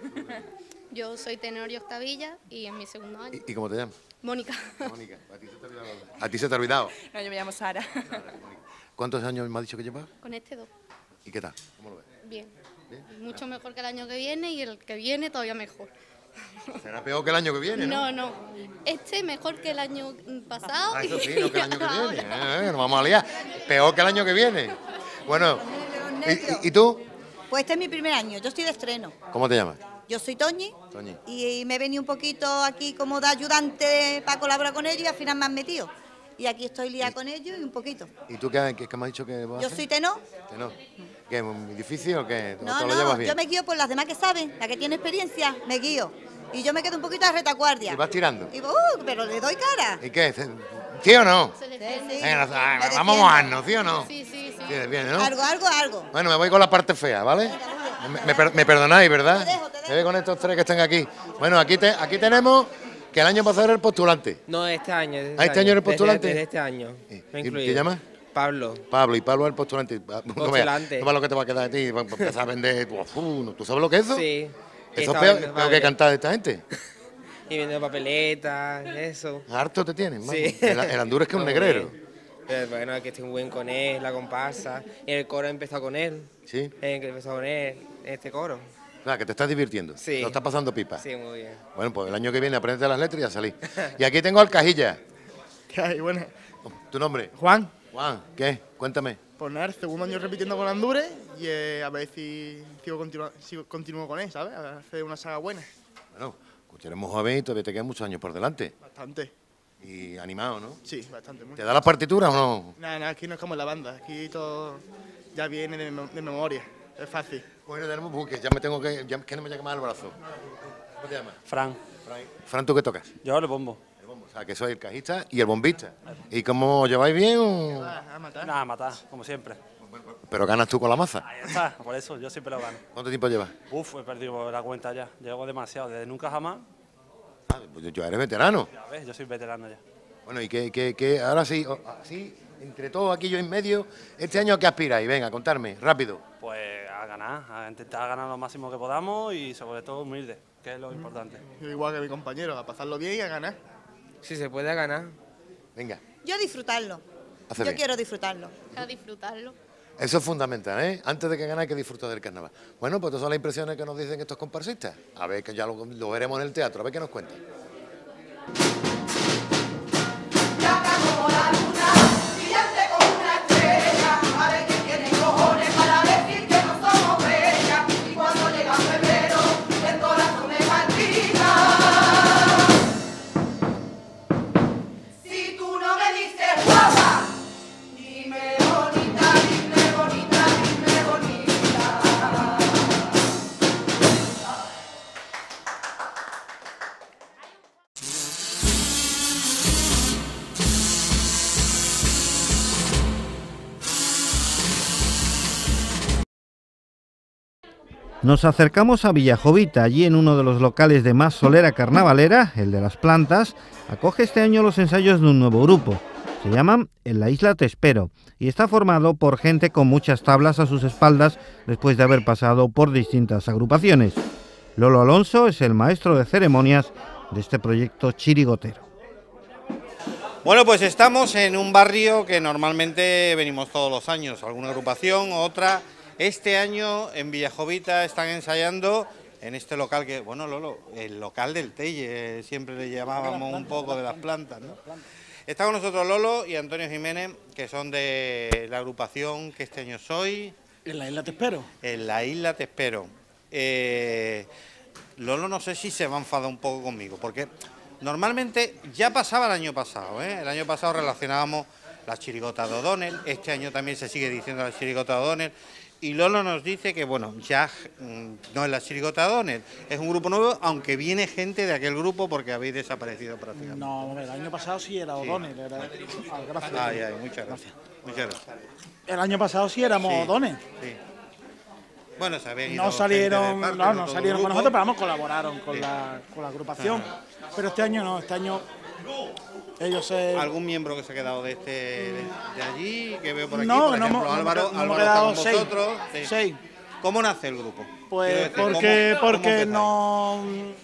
Yo soy tenor y octavilla y en mi segundo año. ¿Y cómo te llamas? Mónica. Mónica, ¿a ti se te ha olvidado? No, yo me llamo Sara. ¿Cuántos años me ha dicho que llevas? Con este 2. ¿Y qué tal? ¿Cómo lo ves? Bien. Mucho mejor que el año que viene y el que viene todavía mejor. ¿Será peor que el año que viene, no? No. Este mejor que el año pasado. Ah, eso sí, no que el año que viene. Nos vamos a liar. Peor que el año que viene. Bueno, ¿y tú? Pues este es mi primer año, yo estoy de estreno. ¿Cómo te llamas? Yo soy Toñi Toñi. y me he venido un poquito aquí como de ayudante para colaborar con ellos y al final me han metido. Y aquí estoy liada con ellos y un poquito. ¿Y tú qué me has dicho que vas a Yo hacer? soy tenor. ¿Tenor? ¿Qué, es muy difícil o qué? ¿Te lo llevas No, bien? yo me guío por las demás que saben, la que tiene experiencia, me guío. Y yo me quedo un poquito de retaguardia. ¿Y vas tirando? Y pero le doy cara. ¿Y qué? ¿Sí o no? Sí. Venga, vamos a mojarnos, ¿sí o no? Sí. Sí, bien, ¿no? Algo. Bueno, me voy con la parte fea, ¿vale? Me perdonáis, ¿verdad? Te dejo. Me voy con estos tres que están aquí. Bueno, aquí tenemos que el año pasado era el postulante. No, este año. ¿Este año eres postulante? Desde este año. ¿Y qué llamas? Pablo. Pablo, y Pablo es el postulante. Postulante. No veas lo que te va a quedar de ti, para empezar a vender. ¿Tú sabes lo que es eso? Sí. Eso es peor que cantar de esta gente. Y vendiendo papeletas, eso. Harto te tienen, man. Sí. El Andúrez que es un negrero. Pero bueno, es que estoy muy bien con él, la comparsa. Y el coro he empezado con él. Sí. Que he empezado con él, este coro. O sea, que te estás divirtiendo. Sí. Lo estás pasando pipa. Sí, muy bien. Bueno, pues el año que viene aprendete las letras y ya salí. Y aquí tengo al Cajilla. ¿Qué hay? Bueno. ¿Tu nombre? Juan. Juan, ¿qué? Cuéntame. Pues nada, segundo año repitiendo con Andúrez y a ver si continúo con él, ¿sabes? A hacer una saga buena. Bueno, pues eres muy joven y todavía te quedan muchos años por delante. Bastante. Y animado, ¿no? Sí, bastante. Muy. ¿Te da las partituras o no? Nada, aquí no es como en la banda. Aquí todo ya viene de memoria. Es fácil. Bueno, tenemos porque ya me tengo que... que no me llega más el brazo. ¿Cómo te llamas? Fran. Fran, ¿tú qué tocas? Yo el bombo. El bombo. O sea, que soy el cajista y el bombista. ¿Y cómo lleváis bien o...? A matar. Nada, a matar, como siempre. ¿Pero ganas tú con la maza? Ahí está, por eso yo siempre lo gano. ¿Cuánto tiempo llevas? Uf, he perdido la cuenta ya. Llevo demasiado, desde nunca jamás. Ah, pues yo eres veterano. Ya ves, yo soy veterano ya. Bueno, y que ahora sí, así, entre todos aquí yo en medio, ¿este año a qué aspiráis? Venga, contarme, rápido. Pues a ganar, a intentar ganar lo máximo que podamos y sobre todo humilde, que es lo importante. Yo igual que mi compañero, a pasarlo bien y a ganar. Si se puede ganar. Venga. Yo disfrutarlo. Hace Yo bien. quiero disfrutarlo. A disfrutarlo. Eso es fundamental, ¿eh? Antes de que ganar hay que disfrutar del carnaval. Bueno, pues estas son las impresiones que nos dicen estos comparsistas. A ver, que ya lo veremos en el teatro, a ver qué nos cuentan. Si tú no me dices guapa, dime bonita, dime bonita, dime bonita. Nos acercamos a Villajovita, allí en uno de los locales de más solera carnavalera, el de las Plantas, acoge este año los ensayos de un nuevo grupo. Se llaman En la Isla Te Espero y está formado por gente con muchas tablas a sus espaldas después de haber pasado por distintas agrupaciones. Lolo Alonso es el maestro de ceremonias de este proyecto chirigotero. Bueno, pues estamos en un barrio que normalmente venimos todos los años, alguna agrupación, otra. Este año en Villajovita están ensayando en este local que, bueno, Lolo, el local del Telle, siempre le llamábamos un poco de las plantas, ¿no? Está con nosotros Lolo y Antonio Jiménez, que son de la agrupación que este año soy. En la Isla Te Espero. En la Isla Te Espero. Lolo no sé si se va a enfadar un poco conmigo, porque normalmente ya pasaba el año pasado, ¿eh? El año pasado relacionábamos la chirigota de O'Donnell, este año también se sigue diciendo la chirigota de O'Donnell, y Lolo nos dice que, bueno, ya no es la chirigota de O'Donnell, es un grupo nuevo, aunque viene gente de aquel grupo porque habéis desaparecido prácticamente. No, el año pasado sí era O'Donnell. Sí. Gracias. Ay, muchas gracias. Muchas gracias. El año pasado sí éramos O'Donnell. Sí. Bueno, se habían ido No salieron, gente de parte, no todo el salieron con grupo. nosotros, pero vamos, colaboraron con la agrupación. Pero este año no, este año ellos se... ¿Algún miembro que se ha quedado de allí, que veo por aquí? No, por no ejemplo, hemos- Álvaro, no hemos Álvaro quedado está con vosotros. Sí. seis. ¿Cómo nace el grupo? Pues Quiero decir, porque ¿cómo no...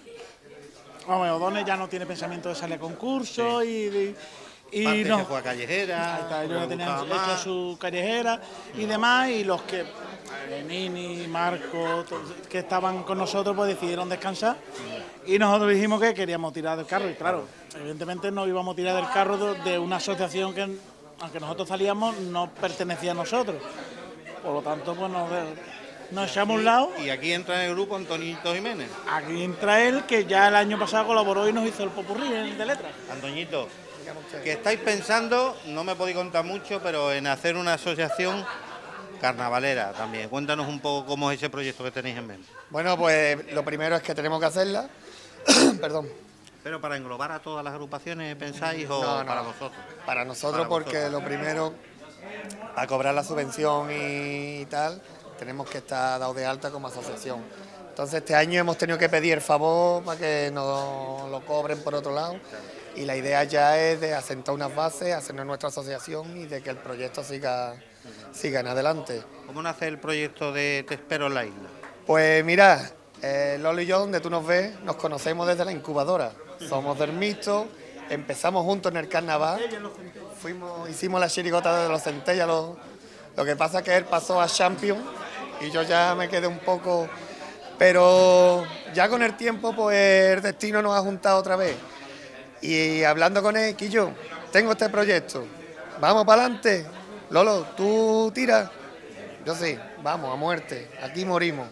Vamos, O'Donnell ya no tiene pensamiento de salir a concursos y Parte no. se fue a callejera, Ahí está, ellos ya le tenían gustaba hecho más. su callejera y demás, y los que, Nini, Marco, que estaban con nosotros, pues decidieron descansar. Y nosotros dijimos que queríamos tirar del carro, y claro, evidentemente no íbamos a tirar del carro de una asociación que, aunque nosotros salíamos, no pertenecía a nosotros. Por lo tanto, pues nos echamos a un lado. Y aquí entra en el grupo Antonito Jiménez. Aquí entra él, que ya el año pasado colaboró y nos hizo el popurrí de letras. Antoñito, que estáis pensando, no me podéis contar mucho, pero en hacer una asociación carnavalera también. Cuéntanos un poco cómo es ese proyecto que tenéis en mente. Bueno, pues lo primero es que tenemos que hacerla. Perdón. ¿Pero para englobar a todas las agrupaciones pensáis o No, no, para vosotros? Para nosotros, Para porque vosotros. lo primero, a cobrar la subvención y tal, tenemos que estar dados de alta como asociación. Entonces este año hemos tenido que pedir el favor para que nos lo cobren por otro lado. Y la idea ya es de asentar unas bases, hacernos nuestra asociación y de que el proyecto siga en adelante. ¿Cómo nace el proyecto de Te espero en la isla? Pues mira, Lolo y yo, donde tú nos ves, nos conocemos desde la incubadora. Somos del mixto, empezamos juntos en el carnaval, hicimos la chirigota de los centellas, lo que pasa es que él pasó a Champion y yo ya me quedé un poco... Pero ya con el tiempo, pues el destino nos ha juntado otra vez. Y hablando con él, Quillo, tengo este proyecto, vamos para adelante. Lolo, ¿tú tiras? Yo sí, vamos, a muerte, aquí morimos.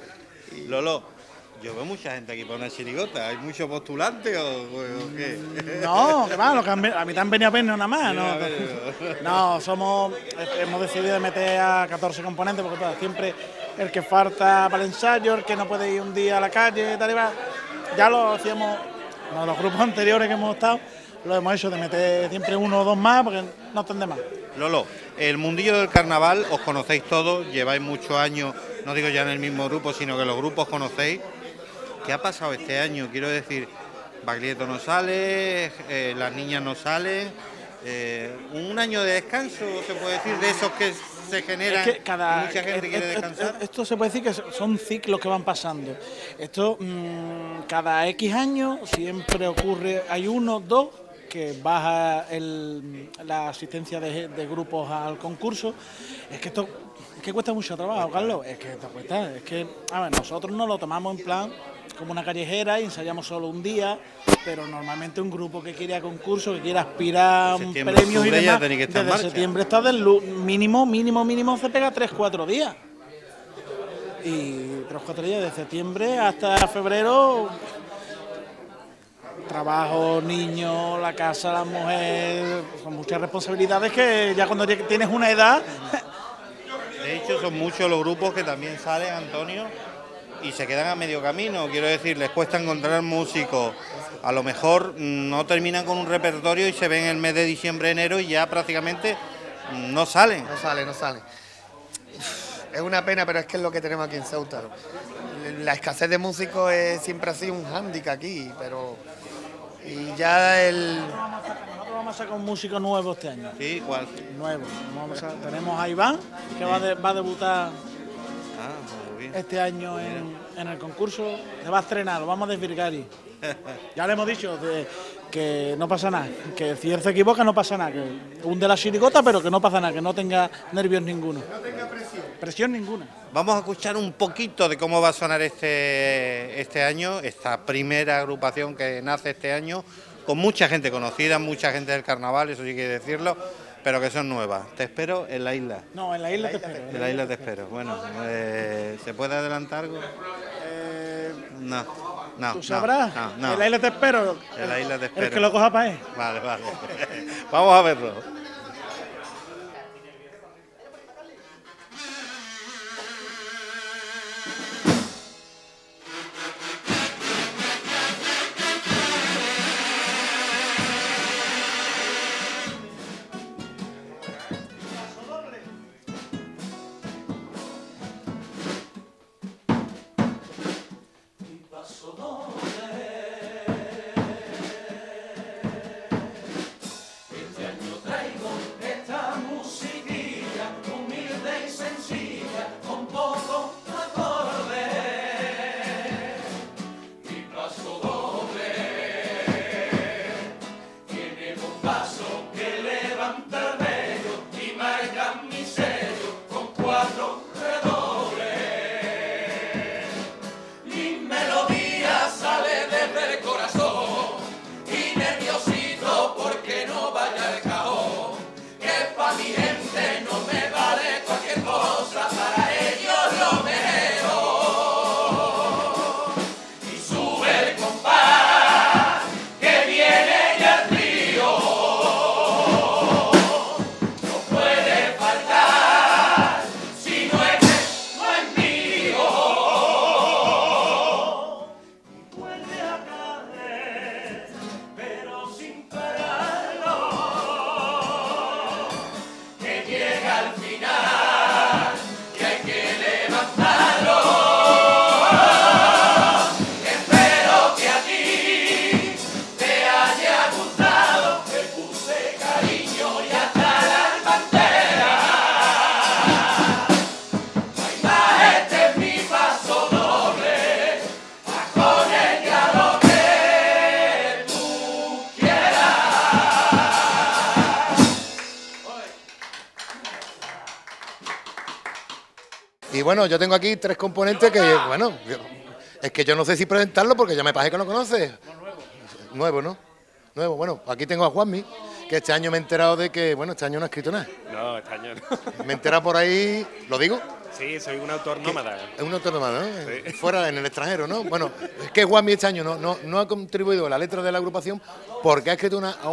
Lolo, yo veo mucha gente aquí para una chirigota. ¿Hay muchos postulantes o qué? No, que va, a mí te han venido a vernos nada más. Ya, No, hemos decidido meter a 14 componentes porque pues, siempre el que falta para el ensayo, el que no puede ir un día a la calle, tal y va. Ya lo hacíamos, en los grupos anteriores que hemos estado, lo hemos hecho de meter siempre uno o dos más porque no tendré más. Lolo, el mundillo del carnaval os conocéis todos, lleváis muchos años, no digo ya en el mismo grupo, sino que los grupos conocéis. ¿Qué ha pasado este año? Quiero decir, Baglietto no sale, las niñas no salen, un año de descanso, se puede decir, de esos que se generan, Es que y mucha gente quiere descansar. Esto se puede decir que son ciclos que van pasando. Esto, cada X años siempre ocurre, hay uno, dos, que baja la asistencia de grupos al concurso. Es que esto cuesta mucho trabajo, Carlos. Es que esto cuesta. Es que, a ver, nosotros nos lo tomamos en plan como una callejera y ensayamos solo un día, pero normalmente un grupo que quiere a concurso, que quiere aspirar a un Septiembre, premio y octubre ya demás, tenéis que estar en desde marcha. septiembre está mínimo se pega 3-4 días. Y 3-4 días de septiembre hasta febrero. Trabajo, niños, la casa, la mujer, son muchas responsabilidades que ya cuando tienes una edad... De hecho, son muchos los grupos que también salen, Antonio, y se quedan a medio camino. Quiero decir, les cuesta encontrar músicos. A lo mejor no terminan con un repertorio y se ven el mes de diciembre, enero y ya prácticamente no salen. No sale. Es una pena, pero es que es lo que tenemos aquí en Ceuta. La escasez de músicos siempre ha sido un hándicap aquí, pero... Y ya Nosotros vamos a sacar un músico nuevo este año. ¿Sí? ¿Cuál? Nuevo. Tenemos a Iván, que va a debutar este año en el concurso. Se va a estrenar, lo vamos a desvirgar ahí. Ya le hemos dicho que no pasa nada, que si él se equivoca no pasa nada, que hunde la chirigota, pero que no pasa nada, que no tenga nervios ninguno. No tenga presión. Presión ninguna. Vamos a escuchar un poquito de cómo va a sonar este año, esta primera agrupación que nace este año, con mucha gente conocida, mucha gente del carnaval, eso sí hay que decirlo, pero que son nuevas. Te espero en la isla. No, en la isla te espero. En la isla te espero. Bueno, ¿se puede adelantar algo? No. ¿Tú sabrás? No. En la isla te espero. En la isla te espero. El que lo coja para él. Vale. Vamos a verlo. bello y marcan mi sello con 4 redobles. Mi melodía sale desde el corazón y nerviosito porque no vaya el caos. Que pa' mi gente no me vale cualquier cosa, para ellos lo mejor. Y sube el compás que viene ya el trío. No puede faltar si no es mío. Y vuelve a caer, pero sin pararlo. Que llega al final y hay que levantarlo. Espero que a ti te haya gustado, te puse cariño y hasta las banderas. Hay más, este es mi paso doble, haz con ella lo que tú quieras. Y bueno, yo tengo aquí 3 componentes que, bueno, es que yo no sé si presentarlo porque ya me parece que lo conoces. Nuevo, ¿no? Nuevo, bueno, aquí tengo a Juanmi, que este año me he enterado de que, bueno, este año no ha escrito nada. No, este año no. Me he enterado por ahí, ¿lo digo? Sí, soy un autor nómada. Es un autor nómada, ¿no? Sí. Fuera, en el extranjero, ¿no? Bueno, es que Juanmi este año no ha contribuido a la letra de la agrupación porque ha escrito a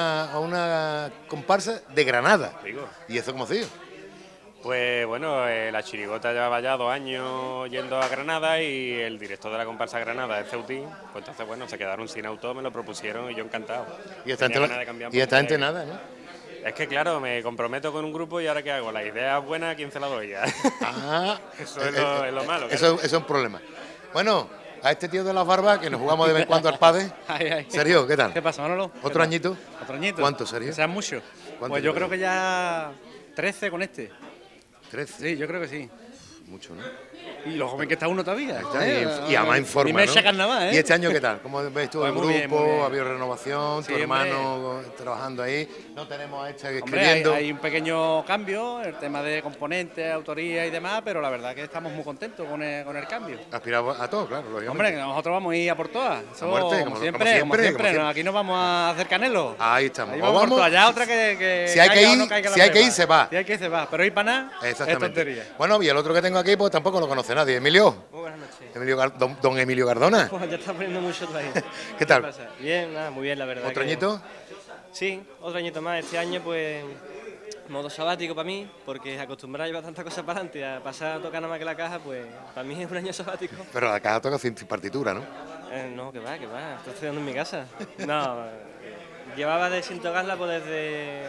una comparsa de Granada. Digo. ¿Y eso cómo ha sido? Pues bueno, la chirigota llevaba ya 2 años yendo a Granada y el director de la comparsa Granada es Ceutín. Pues entonces, bueno, se quedaron sin autor, me lo propusieron y yo encantado. Y esta Tenía gente, ganas de cambiar un y esta poquito gente de- nada, ¿no? Es que claro, me comprometo con un grupo y ahora ¿qué hago? La idea es buena, ¿a quién se la doy ya? Ah, Eso es lo malo. Eso es un problema. Bueno, a este tío de las barbas, que nos jugamos de vez en cuando al pádel. Sergio, ¿qué tal? ¿Qué pasa, Manolo? ¿Otro añito? ¿Otro añito? ¿Cuánto, Sergio? Que sean muchos. ¿Cuánto Pues yo lleva? creo que ya 13 con este. 13. Sí, yo creo que sí. Mucho, ¿no? Y lo joven que está uno todavía. Y además en forma, Ni me echa ¿no? carnaval, ¿eh? ¿Y este año qué tal? ¿Cómo ves tú el Pues muy bien, muy grupo? bien. ¿Ha habido renovación? Sí, ¿Tu hombre. hermano trabajando ahí? No tenemos a este Hombre, escribiendo. hay un pequeño cambio, el tema de componentes, autoría y demás, pero la verdad que estamos muy contentos con el cambio. Aspirado a todo, claro, lógicamente. Hombre, que nosotros vamos a ir a por todas. Eso, muerte, como siempre, como siempre. ¿no? Aquí no vamos a hacer canelo. Ahí estamos. Ahí O vamos por vamos- todas. Ya otra que si hay que caiga o ir, no caiga la si hay que prueba. ir, se va. Si hay que ir, se va. Pero ir para nada es Exactamente. tontería. Bueno, y el otro que tengo aquí, pues tampoco lo conoce nadie. Emilio. Muy buenas noches. Don Emilio Cardona. Pues ya está poniendo mucho todavía. ¿Qué tal? pasa? Bien, nada, muy bien, la verdad. ¿Otro que- añito? Sí, otro añito más. Este año, pues, modo sabático para mí, porque acostumbrado a llevar tantas cosas para adelante, a pasar a tocar nada más que la caja, pues, para mí es un año sabático. Pero la caja toca sin partitura, ¿no? No, que va, estoy estudiando en mi casa. No, llevaba de sin tocarla pues desde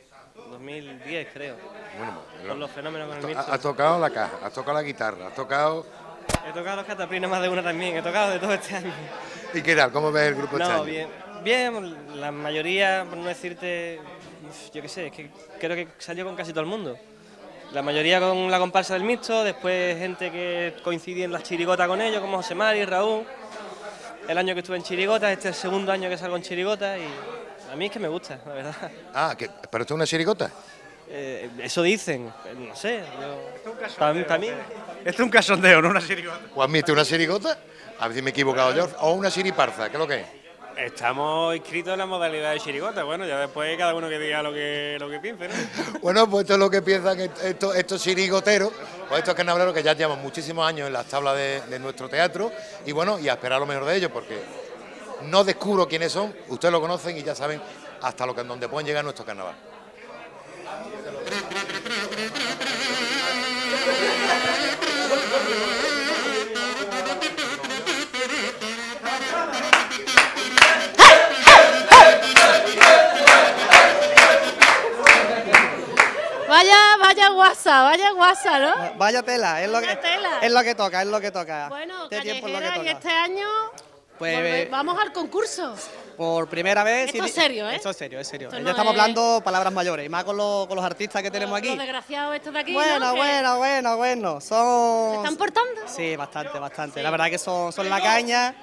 2010, creo. Bueno, Con los fenómenos con el mixto. Has tocado la caja, has tocado la guitarra, has tocado... He tocado los cataplines más de una también, he tocado de todo este año. ¿Y qué tal? ¿Cómo ves el grupo este No, año? bien, bien, la mayoría, por no decirte, yo qué sé, es que creo que salió con casi todo el mundo. La mayoría con la comparsa del mixto, después gente que coincidía en las chirigotas con ellos, como José Mari, Raúl. El año que estuve en chirigotas, este es el segundo año que salgo en chirigotas y a mí es que me gusta, la verdad. Ah, ¿pero esto es una chirigota? Eso dicen, no sé, yo... Para mí... Esto es un cachondeo, no una chirigota. Juanmi, ¿esto es una chirigota? A ver si me he equivocado yo. ¿O una chiriparza? ¿Qué es lo que es? Estamos inscritos en la modalidad de chirigota. Bueno, ya después cada uno que diga lo que piense, ¿no? Bueno, pues esto es lo que piensan estos chirigoteros, o estos carnavaleros que ya llevan muchísimos años en las tablas de nuestro teatro, y bueno, y a esperar lo mejor de ellos, porque no descubro quiénes son, ustedes lo conocen y ya saben hasta donde pueden llegar nuestro carnaval. Vaya guasa, ¿no? Vaya tela, es lo que, Vaya tela. es lo que toca, es lo que toca. Bueno, Este tiempo es lo que callejera, y toca. este año Pues, vamos al concurso. por primera vez... Esto es serio, ¿eh? Esto es serio, es serio. Esto Ya no estamos es- hablando palabras mayores, y más con los artistas que tenemos aquí. Los desgraciados estos de aquí, Bueno, ¿no? Que bueno. ¿Se Son... están portando? Sí, bastante. La verdad que son la caña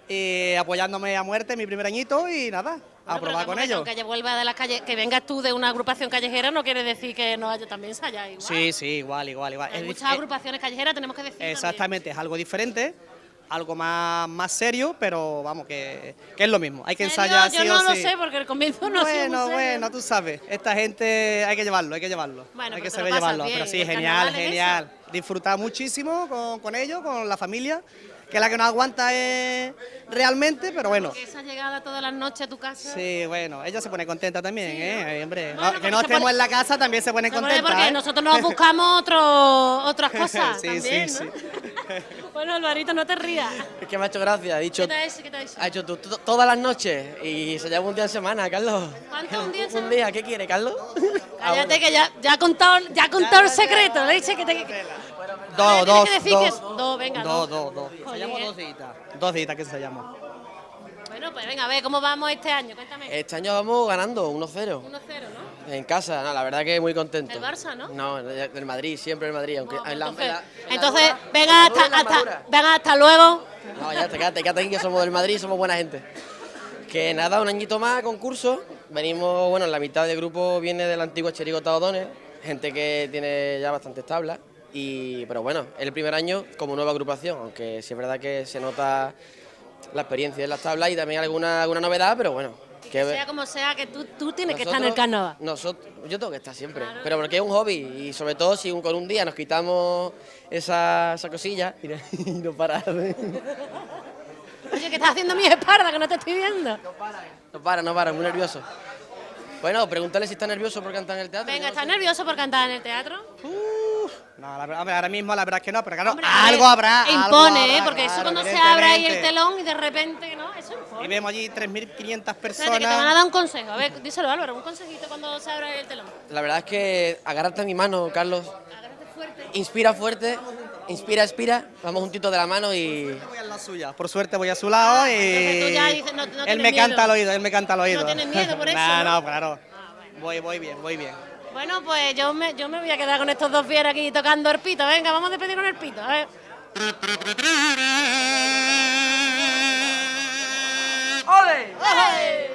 y apoyándome a muerte mi primer añito y nada, a probar con ellos. Aunque vuelva de las calles, que vengas tú de una agrupación callejera no quiere decir que no haya también ensayar igual. Sí, igual. Hay muchas agrupaciones callejeras, tenemos que decir. Exactamente, es algo diferente, algo más serio, pero vamos, que es lo mismo. Hay que ensayar sí o sí. Yo no lo sé, porque el comienzo no sé. Bueno, tú sabes, esta gente hay que llevarlo. Bueno, hay que saber llevarlo, pero sí, genial. Disfrutar muchísimo con ellos, con la familia, que la que nos aguanta es realmente, pero bueno. Esa llegada todas las noches a tu casa. Sí, bueno, ella se pone contenta también, sí, hombre. Bueno, que no estemos en la casa también se pone contenta. Porque nosotros nos buscamos otras cosas. Sí, también, sí. Bueno, Alvarito, no te rías. Es que me ha hecho gracia, ha dicho. ¿Qué te ha dicho? Ha hecho todas las noches y se lleva un día en semana, Carlos. ¿Cuánto un día en semana? Un día, ¿qué quiere, Carlos? Cállate, que ya ha contado el secreto. Le dice que te. Dos. Venga, dos. Ensayamos 2 días. 2 días que ensayamos. Bueno, pues venga, a ver, ¿cómo vamos este año? Cuéntame. Este año vamos ganando 1-0. 1-0, ¿no? En casa, no, la verdad que muy contento. ¿El Barça, no? No, del Madrid, siempre el Madrid. Aunque entonces venga hasta luego. No, ya quédate aquí, que somos del Madrid, somos buena gente. Que nada, un añito más, concurso. Venimos, bueno, la mitad del grupo viene de la antigua Chirigota O'Donnell, gente que tiene ya bastantes tablas. Pero bueno, es el primer año como nueva agrupación, aunque sí es verdad que se nota la experiencia en las tablas y también alguna novedad, pero bueno. Que sea como sea, que tú tienes que estar en el carnaval. Yo tengo que estar siempre, pero porque es un hobby y sobre todo si con un día nos quitamos esa cosilla y no parar. Oye, ¿qué estás haciendo mi espalda, que no te estoy viendo? No para, muy nervioso. Bueno, pregúntale si está nervioso por cantar en el teatro. Venga, ¿estás nervioso por cantar en el teatro? No, ahora mismo la verdad es que no, pero claro, hombre, algo habrá. Impone, porque eso cuando se abre ahí el telón y de repente, ¿no? Eso impone. Y vemos allí 3.500 personas. Espérate, que te van a dar un consejo. A ver, díselo, Álvaro, un consejito cuando se abre el telón. La verdad es que agárrate a mi mano, Carlos. Agárrate fuerte. Inspira fuerte, inspira, expira. Vamos juntitos de la mano y... Voy a la suya. Por suerte voy a su lado y... Entonces tú ya dices, no él me canta al oído, No tienes miedo por eso, No, claro. Voy bien. Bueno, pues yo me voy a quedar con estos dos fieros aquí tocando el pito. Venga, vamos a despedir con el pito, a ver. ¡Ole! ¡Ole!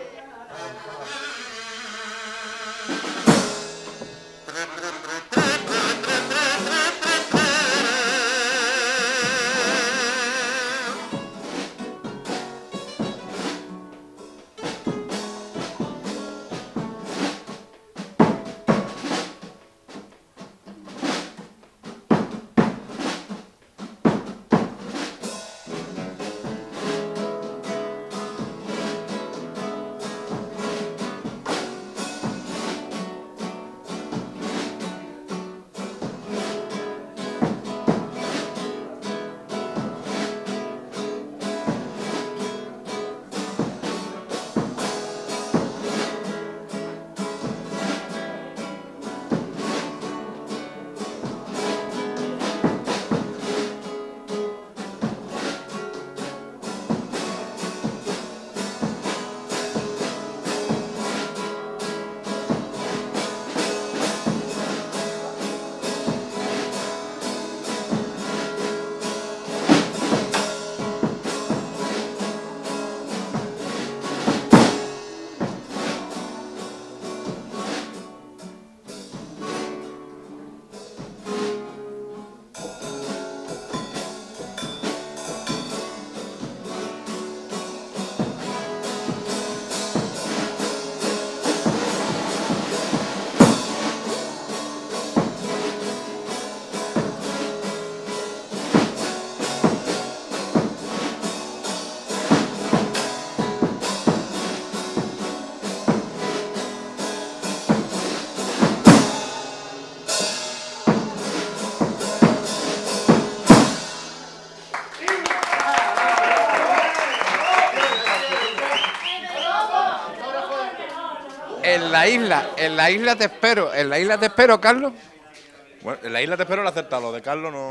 En la isla te espero, Carlos. Bueno, en la isla te espero el acertado, lo de Carlos no...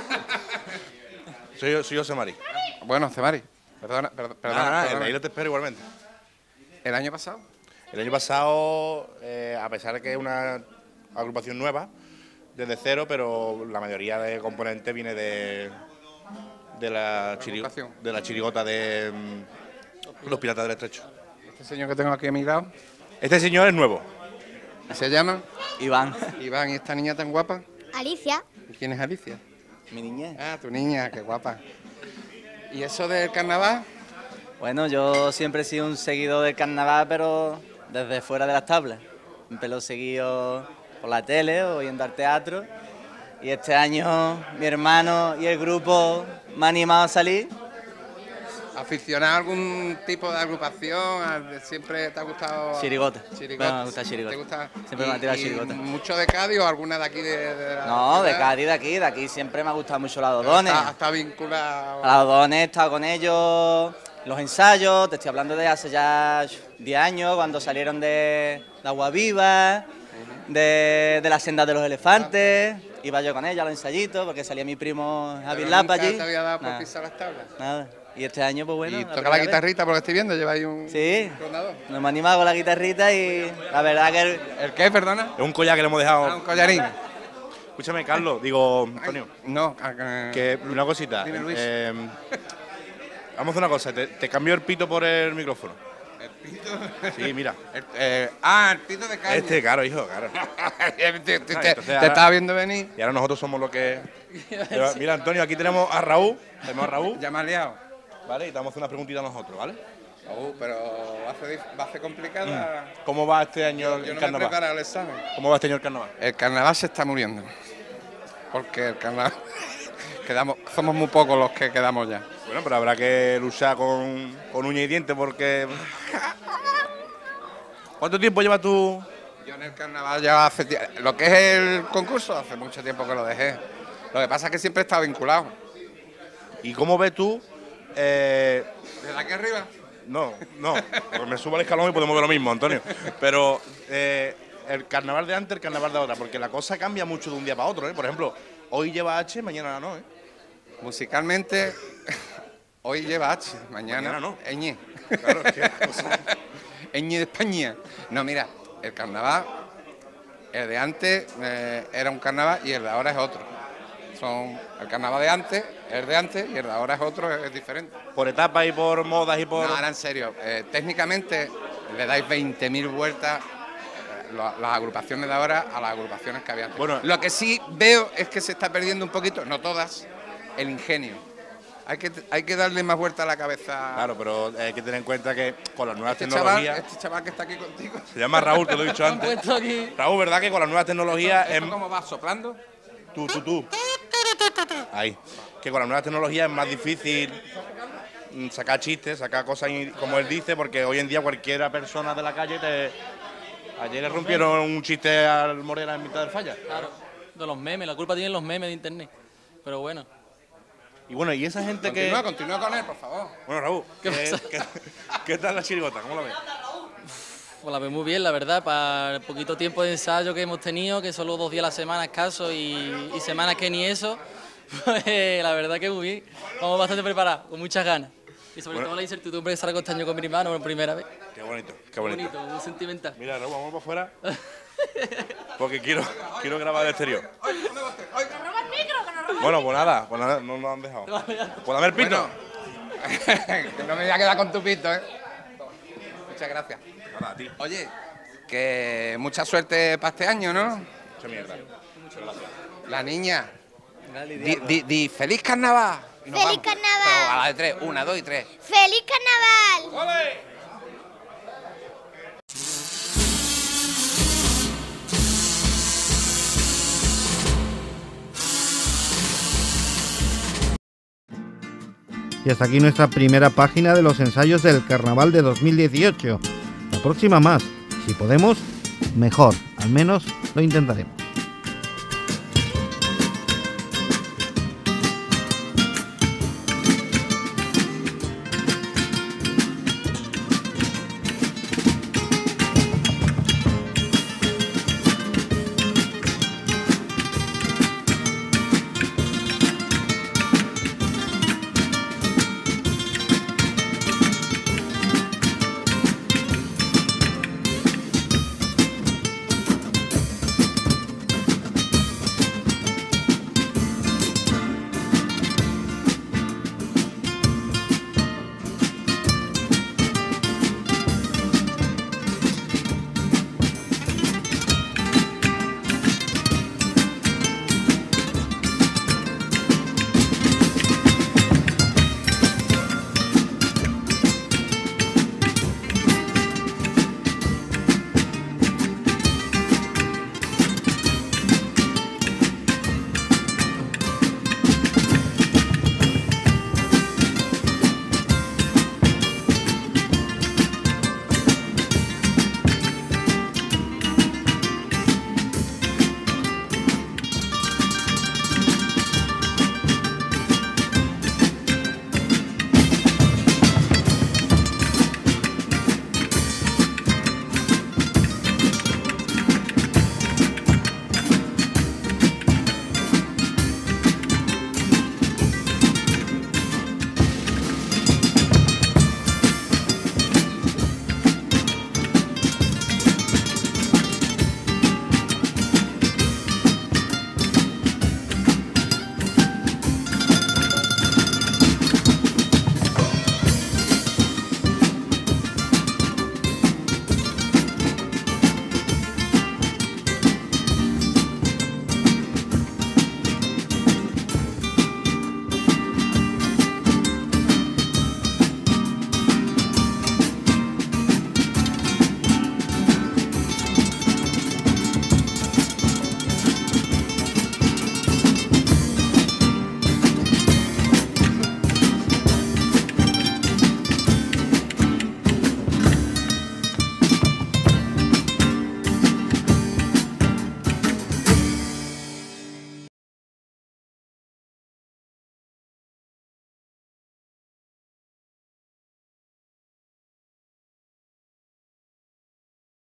soy yo, José Mari. Bueno, José Mari, perdona. En la isla te espero igualmente. ¿El año pasado? El año pasado, a pesar de que es una agrupación nueva, desde cero, pero la mayoría de componentes viene de de la chirigota de los Piratas del Estrecho. Este señor que tengo aquí a mi lado. Este señor es nuevo. ¿Se llama? Iván. Iván, ¿y esta niña tan guapa? Alicia. ¿Y quién es Alicia? Mi niña. Ah, tu niña, qué guapa. ¿Y eso del carnaval? Bueno, yo siempre he sido un seguidor del carnaval, pero desde fuera de las tablas. Siempre lo he seguido por la tele o yendo al teatro. Y este año mi hermano y el grupo me han animado a salir. ¿Aficionado a algún tipo de agrupación? ¿Siempre te ha gustado? Chirigota. Chirigota. Me gusta chirigota. ¿Te gusta? Siempre me ha tirado chirigota. ¿Mucho de Cádiz o alguna de aquí de la No, de ciudad? Cádiz, de aquí siempre me ha gustado mucho la Dodones. Está vinculado. A la Dodones he estado con ellos, los ensayos, te estoy hablando de hace ya 10 años, cuando salieron de Agua Viva, de la senda de los elefantes. Iba yo con ella a los ensayitos, porque salía mi primo Javier Lapa allí. ¿Nunca te había dado por Nada. pisar las tablas? Nada. Y este año, pues bueno. ¿Y toca la guitarrita porque estoy viendo? ¿Lleva ahí un rondador? Nos hemos animado con la guitarrita y la verdad que... ¿El qué, perdona? Es un collar que le hemos dejado. Ah, un collarín. Escúchame, Carlos, digo, Antonio. No, que una cosita. Dime, Luis. Vamos a hacer una cosa, te cambio el pito por el micrófono. ¿El pito? Sí, mira. El pito de caña. Este, claro, hijo, claro. te estaba viendo venir. Y ahora nosotros somos los que... Mira, Antonio, aquí tenemos a Raúl. Ya me has liado. Vale, y te vamos a hacer unas preguntitas a nosotros, ¿vale? Pero va a ser complicada. ¿Cómo va este año Yo el no carnaval? me he preparado el examen. ¿Cómo va este año el carnaval? El carnaval se está muriendo. Porque el carnaval... somos muy pocos los que quedamos ya. Bueno, pero habrá que luchar con uña y diente porque... ¿Cuánto tiempo llevas tú? Yo en el carnaval ya lo que es el concurso, hace mucho tiempo que lo dejé. Lo que pasa es que siempre he estado vinculado. ¿Y cómo ves tú? ¿Desde aquí arriba? No, porque me subo al escalón y podemos ver lo mismo, Antonio. Pero el carnaval de antes, el carnaval de ahora, porque la cosa cambia mucho de un día para otro, ¿eh? Por ejemplo, hoy lleva H, mañana no, ¿eh? Musicalmente, hoy lleva H, mañana no. Ñ. Claro, es que... Ñ de España. No, mira, el carnaval, el de antes era un carnaval y el de ahora es otro. El carnaval de antes es el de antes y el de ahora es otro, es diferente. ¿Por etapas y por modas y por...? No, ahora en serio, técnicamente le dais 20.000 vueltas las agrupaciones de ahora a las agrupaciones que había antes. Bueno, lo que sí veo es que se está perdiendo un poquito, no todas, el ingenio. Hay que darle más vuelta a la cabeza. Claro, pero hay que tener en cuenta que con las nuevas tecnologías... Este chaval que está aquí contigo... Se llama Raúl, te lo he dicho antes. Raúl, ¿verdad que con las nuevas tecnologías... ¿Cómo vas soplando? Tú. Ahí. Que con las nuevas tecnologías es más difícil sacar chistes, sacar cosas como él dice, porque hoy en día cualquiera persona de la calle Ayer le rompieron un chiste al Morera en mitad del falla. Claro, de los memes, la culpa tienen los memes de internet. Pero bueno. Y bueno, y esa gente Continúa con él, por favor. Bueno, Raúl, ¿qué tal la chirigota? ¿Cómo la ves? Pues la veo muy bien, la verdad, para el poquito tiempo de ensayo que hemos tenido, que solo 2 días a la semana escaso y semanas que ni eso, pues la verdad que muy bien. Vamos bastante preparados, con muchas ganas. Y sobre todo la incertidumbre de estar este año con mi hermano por primera vez. Qué bonito, qué bonito. Muy sentimental. Mira, Raúl, vamos para afuera. Porque quiero grabar el exterior. Bueno, pues nada, no nos han dejado. ¿Pues dame el pito? Que no me voy a quedar con tu pito, ¿eh? Muchas gracias. Nada, a ti. Oye, que mucha suerte para este año, ¿no? Mucha mierda. Muchas gracias. La niña. Di feliz carnaval. ¡Feliz carnaval! Pero a la de 3, 1, 2 y 3. ¡Feliz carnaval! ¡Ole! Y hasta aquí nuestra primera página de los ensayos del Carnaval de 2018. La próxima más. Si podemos, mejor. Al menos lo intentaremos.